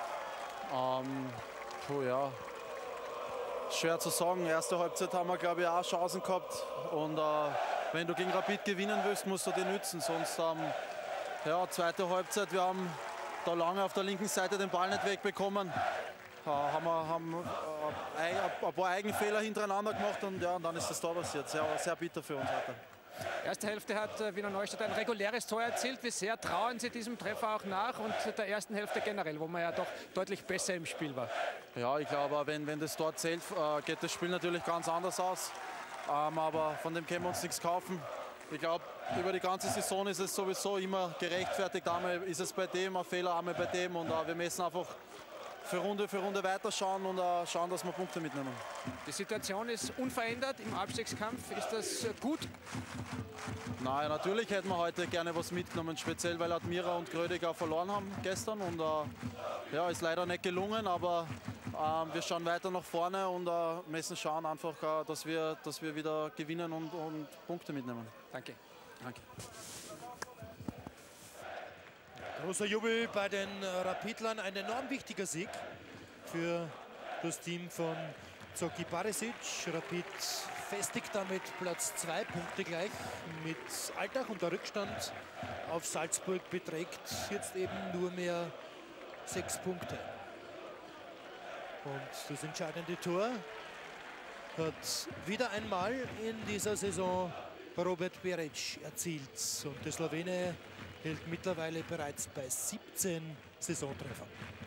Ja, schwer zu sagen. Erste Halbzeit haben wir, glaube ich, auch Chancen gehabt. Und wenn du gegen Rapid gewinnen willst, musst du die nützen. Sonst, ja, zweite Halbzeit, wir haben da lange auf der linken Seite den Ball nicht wegbekommen. Haben ein paar Eigenfehler hintereinander gemacht und ja, und dann ist das Tor passiert. Sehr, sehr bitter für uns heute. Erste Hälfte hat Wiener Neustadt ein reguläres Tor erzielt. Wie sehr trauen Sie diesem Treffer auch nach und der ersten Hälfte generell, wo man ja doch deutlich besser im Spiel war? Ja, ich glaube, wenn das Tor zählt, geht das Spiel natürlich ganz anders aus. Aber von dem können wir uns nichts kaufen. Ich glaube, über die ganze Saison ist es sowieso immer gerechtfertigt. Einmal ist es bei dem ein Fehler, einmal bei dem. Und wir müssen einfach für Runde weiterschauen und schauen, dass wir Punkte mitnehmen. Die Situation ist unverändert im Abstiegskampf. Ist das gut? Nein, natürlich hätten wir heute gerne was mitgenommen, speziell weil Admira und Grödiger verloren haben gestern. Und ja, ist leider nicht gelungen, aber wir schauen weiter nach vorne und müssen schauen einfach, dass wir wieder gewinnen und Punkte mitnehmen. Danke. Danke. Großer Jubel bei den Rapidlern, ein enorm wichtiger Sieg für das Team von Zoki Barisic. Rapid festigt damit Platz 2, Punkte gleich mit Altach und der Rückstand auf Salzburg beträgt jetzt eben nur mehr 6 Punkte. Und das entscheidende Tor hat wieder einmal in dieser Saison Robert Beric erzielt. Und der Slowene hält mittlerweile bereits bei 17 Saisontreffern.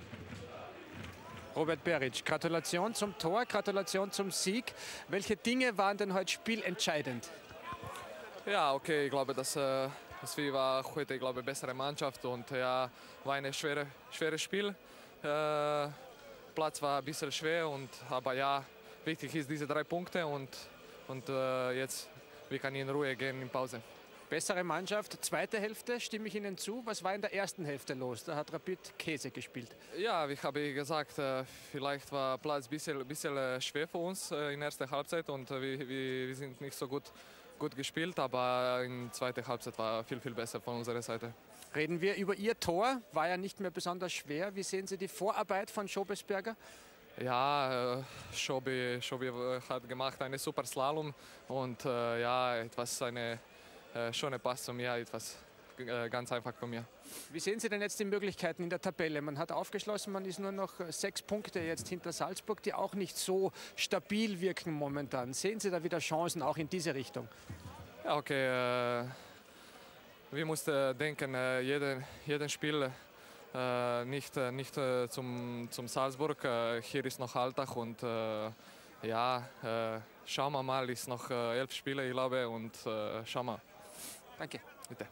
Robert Beric, Gratulation zum Tor, Gratulation zum Sieg. Welche Dinge waren denn heute spielentscheidend? Ja, okay, ich glaube, dass wir war heute, bessere Mannschaft und ja, war ein schweres Spiel. Platz war ein bisschen schwer, aber ja, wichtig ist diese 3 Punkte und jetzt wir können in Ruhe gehen in Pause. Bessere Mannschaft, zweite Hälfte, stimme ich Ihnen zu. Was war in der ersten Hälfte los? Da hat Rapid Käse gespielt. Ja, wie habe ich gesagt, vielleicht war Platz ein bisschen schwer für uns in der ersten Halbzeit und wir sind nicht so gut gespielt, aber in der zweiten Halbzeit war viel besser von unserer Seite. Reden wir über Ihr Tor, war ja nicht mehr besonders schwer. Wie sehen Sie die Vorarbeit von Schobesberger? Ja, Schobi hat gemacht einen super Slalom und ja, eine schöne Pass zu mir, etwas ganz einfach von mir. Wie sehen Sie denn jetzt die Möglichkeiten in der Tabelle? Man hat aufgeschlossen, man ist nur noch 6 Punkte jetzt hinter Salzburg, die auch nicht so stabil wirken momentan. Sehen Sie da wieder Chancen auch in diese Richtung? Ja, okay. Wir mussten denken, jeden Spiel nicht zum Salzburg. Hier ist noch Alltag und ja, schauen wir mal, ist noch 11 Spiele, ich glaube, und schauen wir. Danke. Bitte.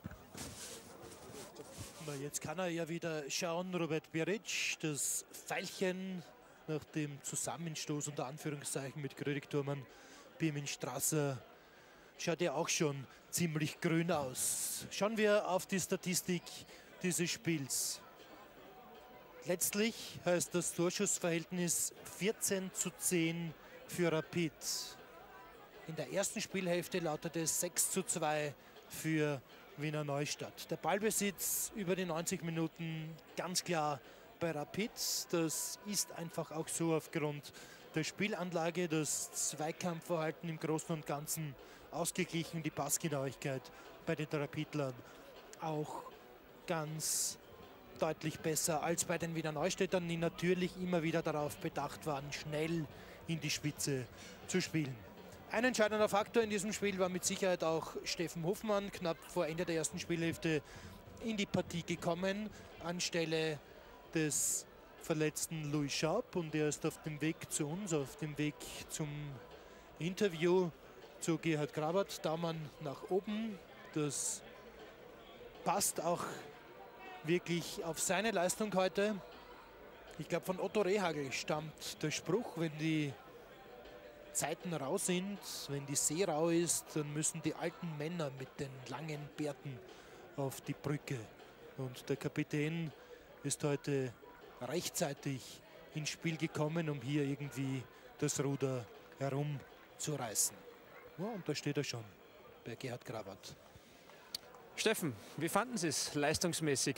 Jetzt kann er ja wieder schauen, Robert Beric, das Pfeilchen nach dem Zusammenstoß unter Anführungszeichen mit Grödig-Thurmann, Pirmin Strasser, schaut ja auch schon ziemlich grün aus. Schauen wir auf die Statistik dieses Spiels. Letztlich heißt das Torschussverhältnis 14:10 für Rapid. In der ersten Spielhälfte lautet es 6:2 für Wiener Neustadt. Der Ballbesitz über die 90 Minuten ganz klar bei Rapid. Das ist einfach auch so aufgrund der Spielanlage, das Zweikampfverhalten im Großen und Ganzen ausgeglichen, die Passgenauigkeit bei den Rapidlern auch ganz deutlich besser als bei den Wiener Neustädtern, die natürlich immer wieder darauf bedacht waren, schnell in die Spitze zu spielen. Ein entscheidender Faktor in diesem Spiel war mit Sicherheit auch Steffen Hofmann, knapp vor Ende der ersten Spielhälfte in die Partie gekommen, anstelle des verletzten Louis Schaub, und er ist auf dem Weg zu uns, auf dem Weg zum Interview zu Gerhard Grabert. Daumen nach oben, das passt auch wirklich auf seine Leistung heute. Ich glaube, von Otto Rehagel stammt der Spruch, wenn die Zeiten rau sind, wenn die See rau ist, dann müssen die alten Männer mit den langen Bärten auf die Brücke. Und der Kapitän ist heute rechtzeitig ins Spiel gekommen, um hier irgendwie das Ruder herumzureißen. Ja, und da steht er schon bei Gerhard Grabert. Steffen, wie fanden Sie es leistungsmäßig?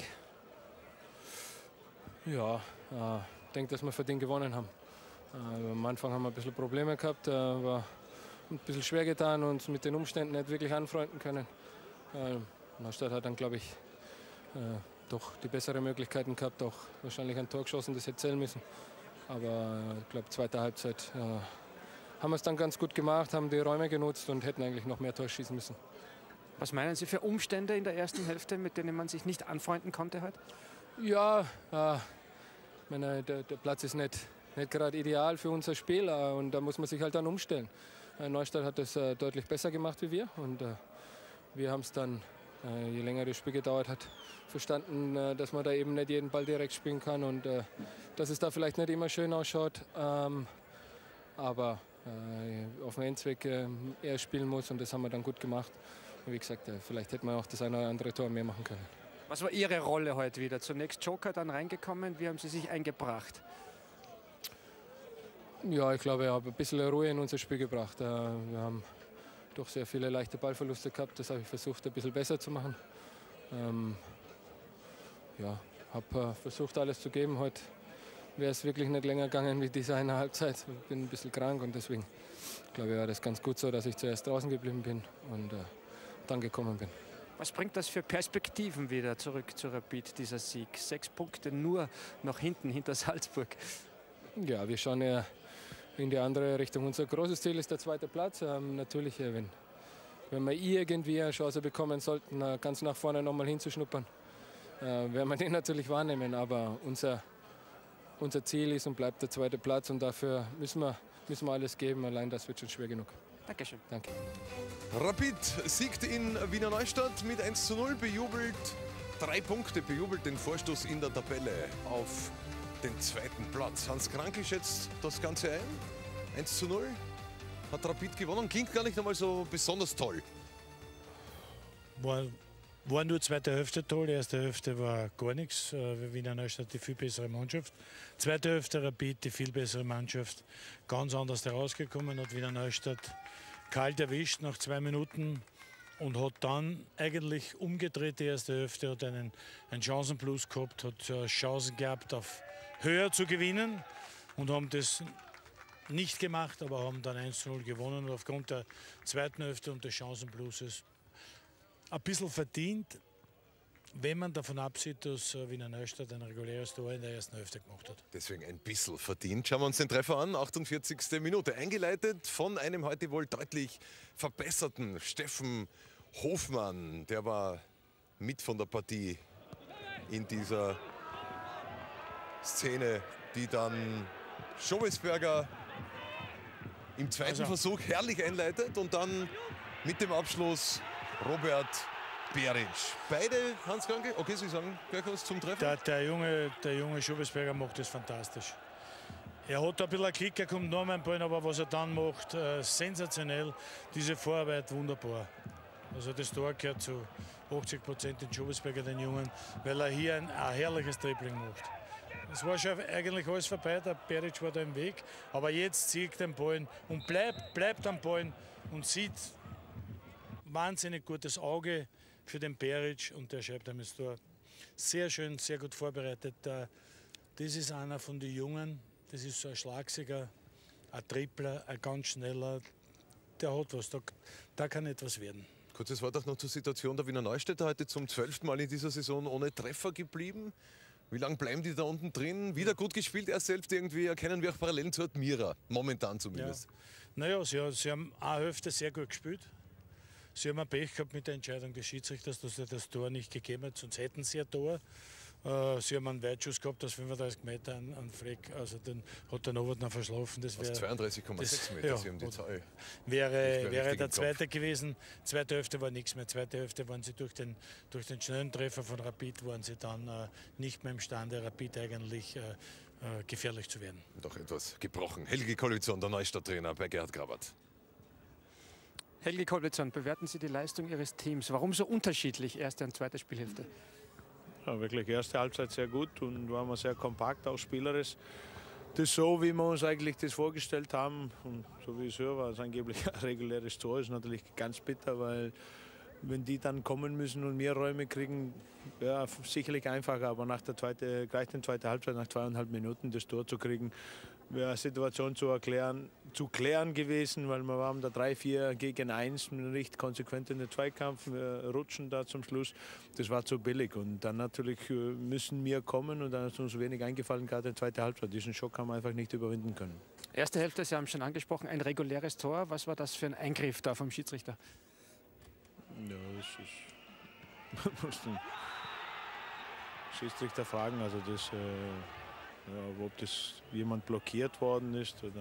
Ja, ich denke, dass wir verdient gewonnen haben. Am Anfang haben wir ein bisschen Probleme gehabt, war ein bisschen schwer getan und uns mit den Umständen nicht wirklich anfreunden können. Neustadt hat dann, glaube ich, doch die besseren Möglichkeiten gehabt, auch wahrscheinlich ein Tor geschossen, das hätte zählen müssen. Aber ich glaube, zweite Halbzeit haben wir es dann ganz gut gemacht, haben die Räume genutzt und hätten eigentlich noch mehr Tor schießen müssen. Was meinen Sie für Umstände in der ersten Hälfte, mit denen man sich nicht anfreunden konnte heute? Ja, ich meine, der Platz ist nicht gerade ideal für unser Spiel und da muss man sich halt dann umstellen. Neustadt hat das deutlich besser gemacht wie wir und wir haben es dann, je länger das Spiel gedauert hat, verstanden, dass man da eben nicht jeden Ball direkt spielen kann und dass es da vielleicht nicht immer schön ausschaut, aber auf dem Endzweck eher spielen muss und das haben wir dann gut gemacht. Und wie gesagt, vielleicht hätte man auch das eine oder andere Tor mehr machen können. Was war Ihre Rolle heute wieder? Zunächst Joker, dann reingekommen. Wie haben Sie sich eingebracht? Ja, ich glaube, ich habe ein bisschen Ruhe in unser Spiel gebracht. Wir haben doch sehr viele leichte Ballverluste gehabt. Das habe ich versucht, ein bisschen besser zu machen. Ja, habe versucht, alles zu geben. Heute wäre es wirklich nicht länger gegangen wie diese eine Halbzeit. Ich bin ein bisschen krank und deswegen glaube ich, war das ganz gut so, dass ich zuerst draußen geblieben bin und dann gekommen bin. Was bringt das für Perspektiven wieder zurück zu Rapid, dieser Sieg? 6 Punkte nur nach hinten, hinter Salzburg. Ja, wir schauen ja in die andere Richtung. Unser großes Ziel ist der zweite Platz. Natürlich, wenn wir irgendwie eine Chance bekommen sollten, ganz nach vorne noch mal hinzuschnuppern, werden wir den natürlich wahrnehmen. Aber unser Ziel ist und bleibt der zweite Platz und dafür müssen wir alles geben. Allein das wird schon schwer genug. Dankeschön. Danke. Rapid siegt in Wiener Neustadt mit 1:0, bejubelt 3 Punkte, bejubelt den Vorstoß in der Tabelle auf den zweiten Platz. Hans Krankl schätzt das Ganze ein. 1:0 hat Rapid gewonnen. Klingt gar nicht einmal so besonders toll. War nur zweite Hälfte toll. Die erste Hälfte war gar nichts. Wiener Neustadt die viel bessere Mannschaft. Zweite Hälfte Rapid die viel bessere Mannschaft. Ganz anders herausgekommen, hat Wiener Neustadt kalt erwischt nach 2 Minuten und hat dann eigentlich umgedreht. Die erste Hälfte hat einen Chancenplus gehabt, hat Chancen gehabt, auf höher zu gewinnen und haben das nicht gemacht, aber haben dann 1:0 gewonnen und aufgrund der zweiten Hälfte und des Chancenpluses ein bisschen verdient, wenn man davon absieht, dass Wiener Neustadt ein reguläres Tor in der ersten Hälfte gemacht hat. Deswegen ein bisschen verdient. Schauen wir uns den Treffer an. 48. Minute. Eingeleitet von einem heute wohl deutlich verbesserten Steffen Hofmann. Der war mit von der Partie in dieser Szene, die dann Schobesberger im zweiten Versuch herrlich einleitet und dann mit dem Abschluss Robert Beric. Beide, Hans Krankl, okay, Sie sagen gleich was zum Treffen? Der junge Schobesberger macht das fantastisch. Er hat ein bisschen einen Kick, er kommt noch mal ein Ball, aber was er dann macht, sensationell. Diese Vorarbeit, wunderbar. Also das Tor gehört zu 80% den Schobesberger, den Jungen, weil er hier ein herrliches Dribbling macht. Es war schon eigentlich alles vorbei, der Peric war da im Weg. Aber jetzt zieht den Ball und bleibt am Ball und sieht wahnsinnig gutes Auge für den Peric und der schreibt ihm das Tor. Sehr schön, sehr gut vorbereitet. Das ist einer von den Jungen, das ist so ein Schlagsiger, ein Tripler, ein ganz schneller. Der hat was, da kann etwas werden. Kurzes Wort auch noch zur Situation der Wiener Neustädter, heute zum 12. Mal in dieser Saison ohne Treffer geblieben. Wie lange bleiben die da unten drin? Wieder gut gespielt, erst selbst irgendwie erkennen wir auch Parallelen zu Admira, momentan zumindest. Ja. Naja, sie haben eine Hälfte sehr gut gespielt. Sie haben ein Pech gehabt mit der Entscheidung des Schiedsrichters, dass er das Tor nicht gegeben hat, sonst hätten sie ein Tor. Sie haben einen Weitschuss gehabt aus 35 Meter an Fleck, also den hat der Novotny verschlafen. Das aus 32,6 Meter, Sie haben die Zahl. Wäre der zweite gewesen. Zweite Hälfte war nichts mehr. Zweite Hälfte waren sie durch den schnellen Treffer von Rapid, waren sie dann nicht mehr imstande, Rapid eigentlich gefährlich zu werden. Doch etwas gebrochen. Helgi Kolvitzon, der Neustadt-Trainer bei Gerhard Grabert. Helgi Kolvitzon, bewerten Sie die Leistung Ihres Teams. Warum so unterschiedlich erste und zweite Spielhälfte? Ja, wirklich erste Halbzeit sehr gut und waren wir sehr kompakt, auch spielerisch. Das so, wie wir uns eigentlich das vorgestellt haben und so wie es höre, war es angeblich ein reguläres Tor. Ist natürlich ganz bitter, weil wenn die dann kommen müssen und mehr Räume kriegen, ja, sicherlich einfacher, aber gleich in zweite Halbzeit, nach 2,5 Minuten das Tor zu kriegen, wäre eine Situation zu klären gewesen, weil wir waren da 3-4 gegen 1, nicht konsequent in den Zweikampf, wir rutschen da zum Schluss. Das war zu billig und dann natürlich müssen wir kommen und dann ist uns wenig eingefallen, gerade in zweite Halbzeit. Diesen Schock haben wir einfach nicht überwinden können. Erste Hälfte, Sie haben schon angesprochen, ein reguläres Tor. Was war das für ein Eingriff da vom Schiedsrichter? Ja, das ist, muss den Schiedsrichter fragen, also das, ja, ob das jemand blockiert worden ist oder.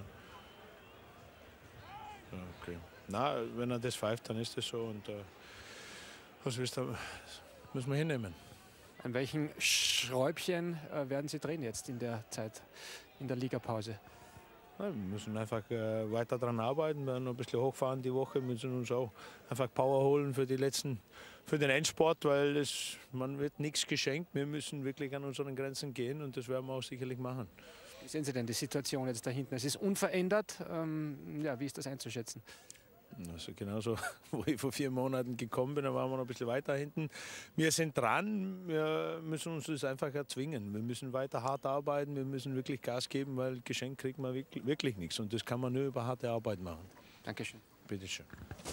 Ja, okay. Na, wenn er das pfeift, dann ist das so und was willst du, müssen wir hinnehmen. An welchen Schräubchen werden Sie drehen jetzt in der Zeit, in der Ligapause? Ja, wir müssen einfach weiter daran arbeiten, wir noch ein bisschen hochfahren die Woche, wir müssen uns auch einfach Power holen für den Endsport, weil man wird nichts geschenkt, wir müssen wirklich an unseren Grenzen gehen und das werden wir auch sicherlich machen. Wie sehen Sie denn die Situation jetzt da hinten? Es ist unverändert, ja, wie ist das einzuschätzen? Also genauso, wo ich vor 4 Monaten gekommen bin, da waren wir noch ein bisschen weiter hinten. Wir sind dran, wir müssen uns das einfach erzwingen. Wir müssen weiter hart arbeiten, wir müssen wirklich Gas geben, weil geschenkt kriegt man wirklich nichts. Und das kann man nur über harte Arbeit machen. Dankeschön. Bitteschön.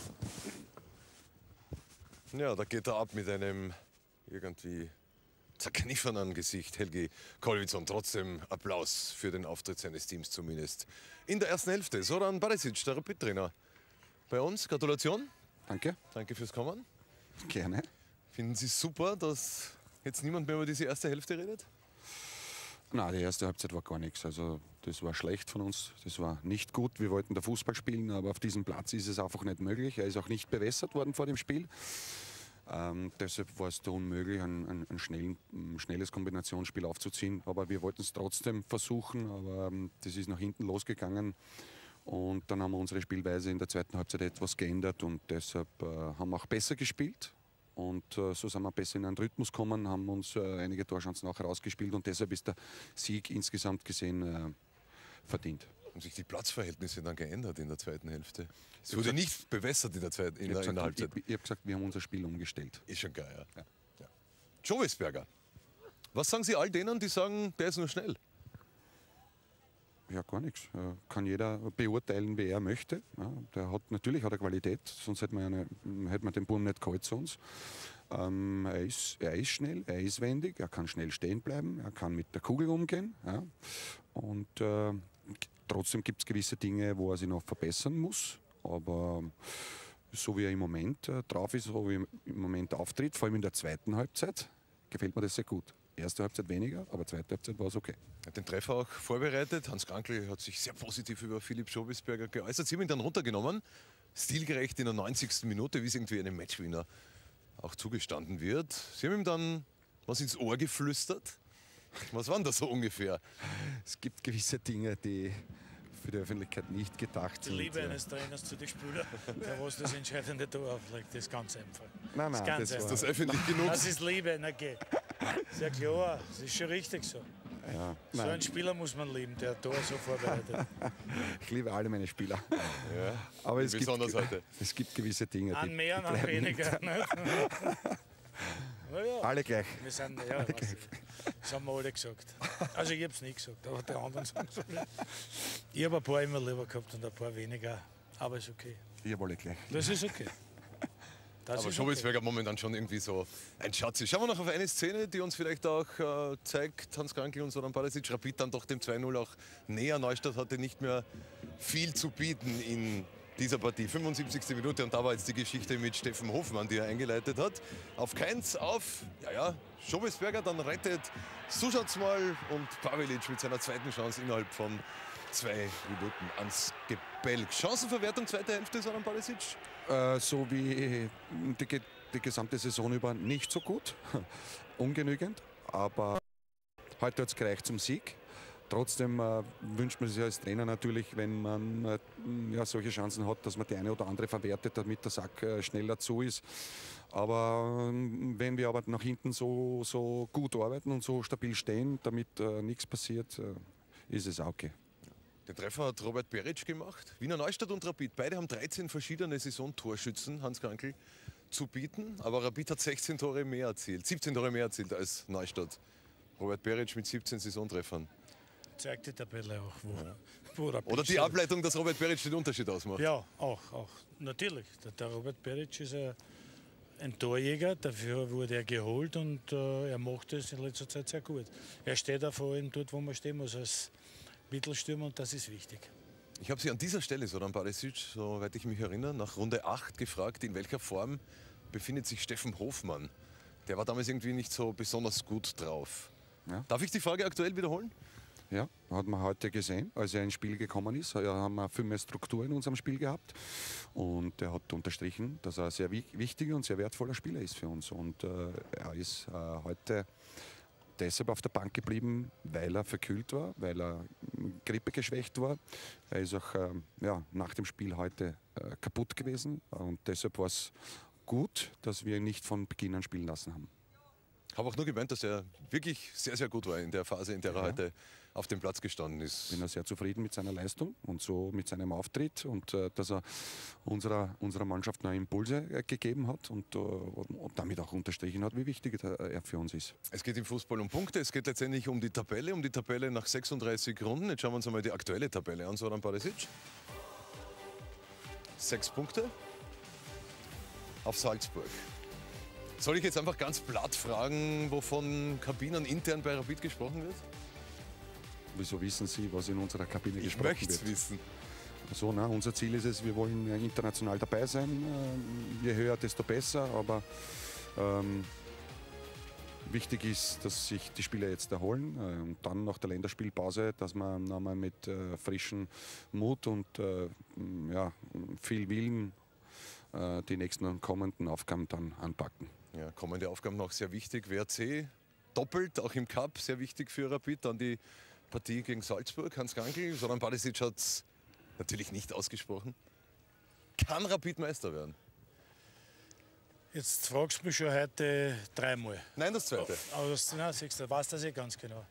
Ja, da geht er ab mit einem irgendwie zerkniffenen Gesicht. Helgi Kolvitzon, trotzdem Applaus für den Auftritt seines Teams zumindest. In der ersten Hälfte, Zoran Barisic, der Rapid-Trainer. Bei uns, Gratulation. Danke. Danke fürs Kommen. Gerne. Finden Sie es super, dass jetzt niemand mehr über diese erste Hälfte redet? Nein, die erste Halbzeit war gar nichts. Also das war schlecht von uns. Das war nicht gut. Wir wollten da Fußball spielen, aber auf diesem Platz ist es einfach nicht möglich. Er ist auch nicht bewässert worden vor dem Spiel. Deshalb war es da unmöglich, ein schnelles Kombinationsspiel aufzuziehen. Aber wir wollten es trotzdem versuchen, aber das ist nach hinten losgegangen. Und dann haben wir unsere Spielweise in der zweiten Halbzeit etwas geändert und deshalb haben wir auch besser gespielt. Und so sind wir besser in einen Rhythmus gekommen, haben uns einige Torchancen auch rausgespielt und deshalb ist der Sieg insgesamt gesehen verdient. Haben sich die Platzverhältnisse dann geändert in der zweiten Hälfte? Es wurde nicht bewässert in der Halbzeit. Ich habe gesagt, wir haben unser Spiel umgestellt. Ist schon geil, ja. Ja. Joe Westberger, was sagen Sie all denen, die sagen, der ist nur schnell? Ja, gar nichts. Kann jeder beurteilen, wie er möchte. Ja, natürlich hat er Qualität, sonst hätte man den Buben nicht geholt zu uns. Er ist schnell, er ist wendig, er kann schnell stehen bleiben, er kann mit der Kugel umgehen. Ja. Und trotzdem gibt es gewisse Dinge, wo er sich noch verbessern muss. Aber so wie er im Moment drauf ist, so wie er im Moment auftritt, vor allem in der zweiten Halbzeit, gefällt mir das sehr gut. Erste Halbzeit weniger, aber zweite Halbzeit war es okay. Er hat den Treffer auch vorbereitet. Hans Krankl hat sich sehr positiv über Philipp Schobesberger geäußert. Sie haben ihn dann runtergenommen. Stilgerecht in der 90. Minute, wie es irgendwie einem Matchwinner auch zugestanden wird. Sie haben ihm dann was ins Ohr geflüstert. Was waren das so ungefähr? Es gibt gewisse Dinge, die für die Öffentlichkeit nicht gedacht sind. Die Liebe eines Trainers zu den Spielern, der was das entscheidende Tor auflegt, das ist ganz einfach. Nein, das ist das öffentlich genug. Das ist Liebe, na geh. Sehr klar, das ist schon richtig so. Ja, so einen Spieler muss man lieben, der hat Tor so vorbereitet. Ich liebe alle meine Spieler. Ja, aber es gibt gewisse Dinge. An mehr, an weniger. Nicht? Ja, alle gleich. Wir sind, ja, alle gleich. Das haben wir alle gesagt. Also ich habe es nicht gesagt, aber die anderen sagen es alle. Ich habe ein paar immer lieber gehabt und ein paar weniger, aber ist okay. Ich habe alle gleich. Das ist okay. Aber Schobelsberger momentan schon irgendwie so ein Schatz. Schauen wir noch auf eine Szene, die uns vielleicht auch zeigt, Hans Krankl und Zoran Barisic. Rapid dann doch dem 2:0 auch näher. Neustadt hatte nicht mehr viel zu bieten in dieser Partie. 75. Minute und da war jetzt die Geschichte mit Steffen Hofmann, die er eingeleitet hat. Auf keins, auf, Schobelsberger dann rettet. So schaut's mal und Pavelic mit seiner zweiten Chance innerhalb von 2 Minuten ans Gebälk. Chancenverwertung, zweite Hälfte, Zoran Barisic? So wie die gesamte Saison über nicht so gut, ungenügend, aber heute hat es gereicht zum Sieg. Trotzdem wünscht man sich als Trainer natürlich, wenn man solche Chancen hat, dass man die eine oder andere verwertet, damit der Sack schneller zu ist. Aber wenn wir aber nach hinten so gut arbeiten und so stabil stehen, damit nichts passiert, ist es auch okay. Den Treffer hat Robert Beric gemacht. Wiener Neustadt und Rapid, beide haben 13 verschiedene Saisontorschützen, Hans Krankl, zu bieten. Aber Rapid hat 17 Tore mehr erzielt als Neustadt. Robert Beric mit 17 Saisontreffern. Zeigt die Tabelle auch, wo Rapid oder die Ableitung, dass Robert Beric den Unterschied ausmacht. Ja, auch. Natürlich. Der Robert Beric ist ein Torjäger, dafür wurde er geholt und er macht es in letzter Zeit sehr gut. Er steht auch vor allem dort, wo man stehen muss, als Mittelstürmer, und das ist wichtig. Ich habe Sie an dieser Stelle, Zoran Barisic, soweit ich mich erinnere, nach Runde 8 gefragt, in welcher Form befindet sich Steffen Hofmann. Der war damals irgendwie nicht so besonders gut drauf. Ja. Darf ich die Frage aktuell wiederholen? Ja, hat man heute gesehen, als er ins Spiel gekommen ist. Haben wir viel mehr Struktur in unserem Spiel gehabt. Und er hat unterstrichen, dass er ein sehr wichtiger und sehr wertvoller Spieler ist für uns. Und er ist heute deshalb auf der Bank geblieben, weil er verkühlt war, weil er grippegeschwächt war. Er ist auch nach dem Spiel heute kaputt gewesen. Und deshalb war es gut, dass wir ihn nicht von Beginn an spielen lassen haben. Ich habe auch nur gemeint, dass er wirklich sehr, sehr gut war in der Phase, in der er heute auf dem Platz gestanden ist. Ich bin sehr zufrieden mit seiner Leistung und so mit seinem Auftritt und dass er unserer Mannschaft neue Impulse gegeben hat und damit auch unterstrichen hat, wie wichtig er für uns ist. Es geht im Fußball um Punkte, es geht letztendlich um die Tabelle nach 36 Runden. Jetzt schauen wir uns einmal die aktuelle Tabelle an, Zoran Barisic. 6 Punkte auf Salzburg. Soll ich jetzt einfach ganz platt fragen, wovon Kabinen intern bei Rapid gesprochen wird? Wieso wissen Sie, was in unserer Kabine gesprochen wird? Ich möchte es wissen. So, unser Ziel ist es, wir wollen international dabei sein. Je höher, desto besser. Aber wichtig ist, dass sich die Spieler jetzt erholen. Und dann nach der Länderspielpause, dass man nochmal mit frischem Mut und viel Willen die nächsten kommenden Aufgaben dann anpacken. Ja, kommende Aufgaben noch sehr wichtig. WRC doppelt, auch im Cup, sehr wichtig für Rapid. Dann die Partie gegen Salzburg, Hans Krankl. Zoran Barisic hat es natürlich nicht ausgesprochen. Kann Rapid Meister werden? Jetzt fragst du mich schon heute 3-mal. Nein, das zweite. Aber siehst du, weißt das ganz genau.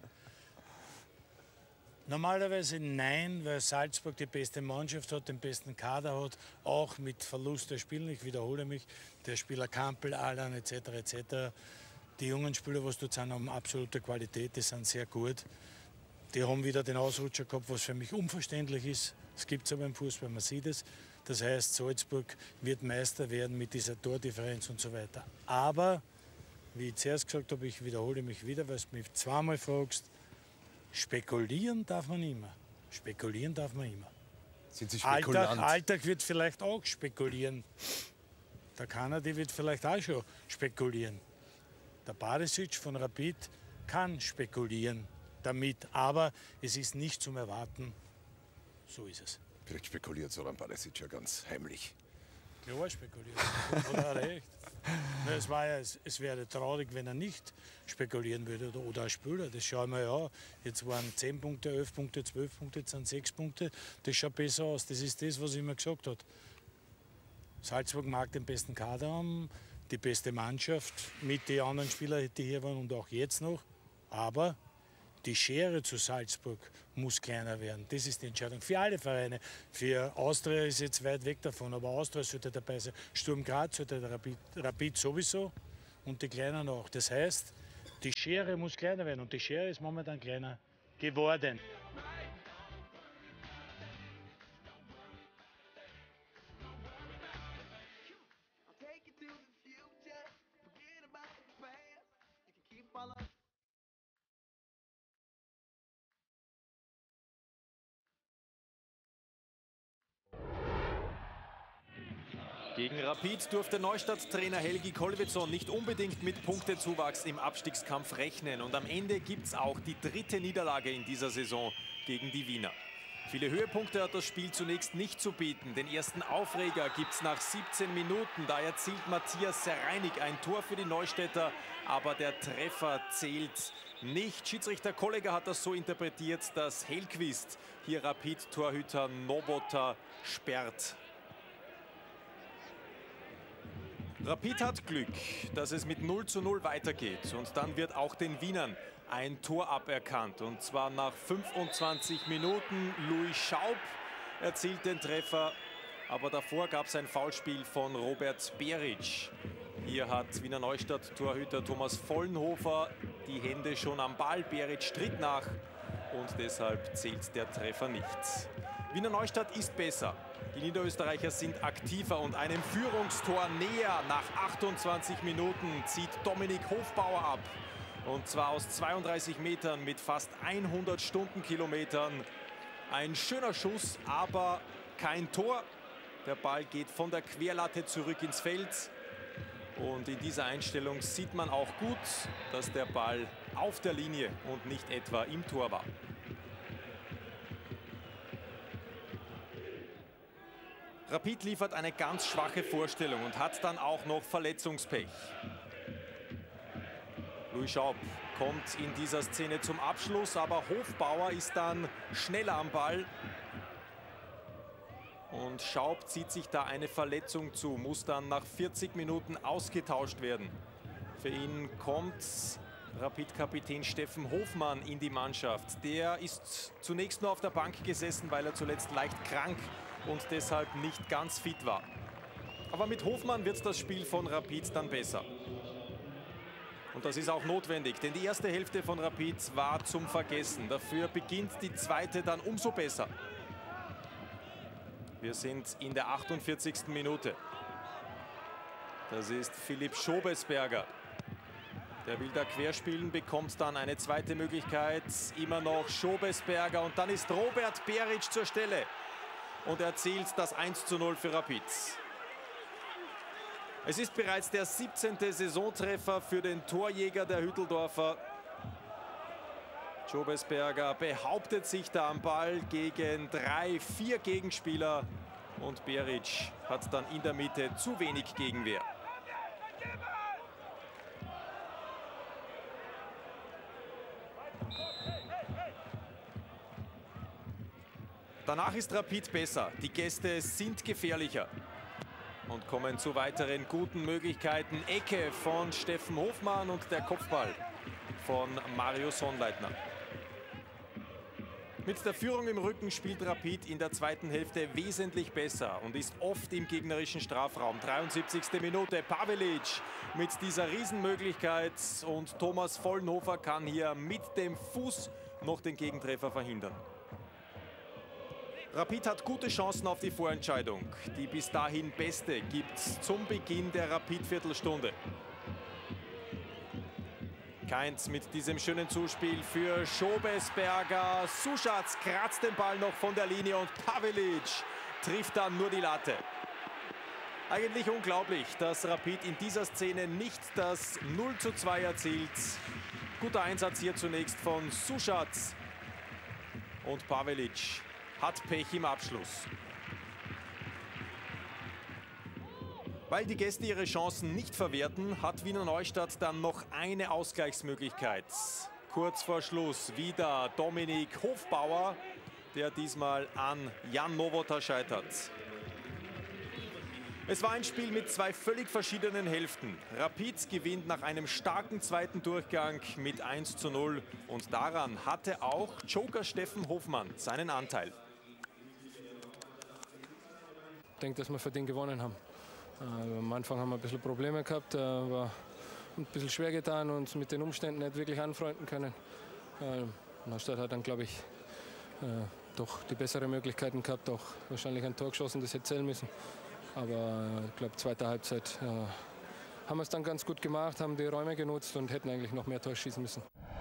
Normalerweise nein, weil Salzburg die beste Mannschaft hat, den besten Kader hat, auch mit Verlust der Spieler. Ich wiederhole mich, der Spieler Kampel, Alan etc. etc. Die jungen Spieler, was dort sind, haben absolute Qualität, die sind sehr gut. Die haben wieder den Ausrutscher gehabt, was für mich unverständlich ist. Es gibt es aber im Fußball, man sieht es. Das heißt, Salzburg wird Meister werden mit dieser Tordifferenz und so weiter. Aber, wie ich zuerst gesagt habe, ich wiederhole mich wieder, weil du mich zweimal fragst, spekulieren darf man immer. Spekulieren darf man immer. Sind Sie Spekulant? Alltag wird vielleicht auch spekulieren. Der Kanadi wird vielleicht auch schon spekulieren. Der Barisic von Rapid kann spekulieren damit, aber es ist nicht zum Erwarten. So ist es. Vielleicht spekuliert Zoran Barisic ja ganz heimlich. Klar spekuliert. Oder hat er recht. Es wäre traurig, wenn er nicht spekulieren würde oder ein Spieler. Das schauen wir ja an. Jetzt waren 10 Punkte, 11 Punkte, 12 Punkte, jetzt sind 6 Punkte. Das schaut besser aus. Das ist das, was ich immer gesagt habe. Salzburg mag den besten Kader haben, die beste Mannschaft mit den anderen Spielern, die hier waren und auch jetzt noch. Aber Die Schere zu Salzburg muss kleiner werden. Das ist die Entscheidung für alle Vereine. Für Austria ist jetzt weit weg davon, aber Austria sollte dabei sein. Sturm Graz sollte der Rapid sowieso und die Kleinen auch. Das heißt, die Schere muss kleiner werden und die Schere ist momentan kleiner geworden. Gegen Rapid durfte Neustadt-Trainer Helgi Kolwitzon nicht unbedingt mit Punktezuwachs im Abstiegskampf rechnen. Und am Ende gibt es auch die 3. Niederlage in dieser Saison gegen die Wiener. Viele Höhepunkte hat das Spiel zunächst nicht zu bieten. Den ersten Aufreger gibt es nach 17 Minuten. Da erzielt Matthias Sereinig ein Tor für die Neustädter, aber der Treffer zählt nicht. Schiedsrichter Kollega hat das so interpretiert, dass Hellquist hier Rapid-Torhüter Nowota sperrt. Rapid hat Glück, dass es mit 0:0 weitergeht. Und dann wird auch den Wienern ein Tor aberkannt. Und zwar nach 25 Minuten. Louis Schaub erzielt den Treffer. Aber davor gab es ein Foulspiel von Robert Beric. Hier hat Wiener Neustadt-Torhüter Thomas Vollenhofer die Hände schon am Ball. Beric tritt nach und deshalb zählt der Treffer nicht. Wiener Neustadt ist besser. Die Niederösterreicher sind aktiver und einem Führungstor näher. Nach 28 Minuten zieht Dominik Hofbauer ab. Und zwar aus 32 Metern mit fast 100 Stundenkilometern. Ein schöner Schuss, aber kein Tor. Der Ball geht von der Querlatte zurück ins Feld. Und in dieser Einstellung sieht man auch gut, dass der Ball auf der Linie und nicht etwa im Tor war. Rapid liefert eine ganz schwache Vorstellung und hat dann auch noch Verletzungspech. Louis Schaub kommt in dieser Szene zum Abschluss, aber Hofbauer ist dann schneller am Ball. Und Schaub zieht sich da eine Verletzung zu, muss dann nach 40 Minuten ausgetauscht werden. Für ihn kommt Rapid-Kapitän Steffen Hofmann in die Mannschaft. Der ist zunächst nur auf der Bank gesessen, weil er zuletzt leicht krank und deshalb nicht ganz fit war. Aber mit Hofmann wird das Spiel von Rapid dann besser. Und das ist auch notwendig, denn die erste Hälfte von Rapid war zum Vergessen. Dafür beginnt die zweite dann umso besser. Wir sind in der 48. Minute. Das ist Philipp Schobesberger. Der will da querspielen, bekommt dann eine zweite Möglichkeit. Immer noch Schobesberger und dann ist Robert Beric zur Stelle. Und erzielt das 1:0 für Rapid. Es ist bereits der 17. Saisontreffer für den Torjäger der Hütteldorfer. Schobesberger behauptet sich da am Ball gegen 3, 4 Gegenspieler. Und Beric hat dann in der Mitte zu wenig Gegenwehr. Danach ist Rapid besser. Die Gäste sind gefährlicher und kommen zu weiteren guten Möglichkeiten. Ecke von Steffen Hofmann und der Kopfball von Mario Sonnleitner. Mit der Führung im Rücken spielt Rapid in der zweiten Hälfte wesentlich besser und ist oft im gegnerischen Strafraum. 73. Minute, Pavelic mit dieser Riesenmöglichkeit und Thomas Vollenhofer kann hier mit dem Fuß noch den Gegentreffer verhindern. Rapid hat gute Chancen auf die Vorentscheidung. Die bis dahin beste gibt es zum Beginn der Rapid-Viertelstunde. Keins mit diesem schönen Zuspiel für Schobesberger. Suschatz kratzt den Ball noch von der Linie und Pavelic trifft dann nur die Latte. Eigentlich unglaublich, dass Rapid in dieser Szene nicht das 0:2 erzielt. Guter Einsatz hier zunächst von Suschatz. Und Pavelic hat Pech im Abschluss. Weil die Gäste ihre Chancen nicht verwerten, hat Wiener Neustadt dann noch eine Ausgleichsmöglichkeit. Kurz vor Schluss wieder Dominik Hofbauer, der diesmal an Jan Nowota scheitert. Es war ein Spiel mit zwei völlig verschiedenen Hälften. Rapid gewinnt nach einem starken zweiten Durchgang mit 1:0 und daran hatte auch Joker Steffen Hofmann seinen Anteil. Ich denke, dass wir verdient gewonnen haben. Am Anfang haben wir ein bisschen Probleme gehabt, war ein bisschen schwer getan, uns mit den Umständen nicht wirklich anfreunden können. Neustadt hat dann, glaube ich, doch die besseren Möglichkeiten gehabt, auch wahrscheinlich ein Tor geschossen, das hätte zählen müssen. Aber ich glaube, zweite Halbzeit haben wir es dann ganz gut gemacht, haben die Räume genutzt und hätten eigentlich noch mehr Tore schießen müssen.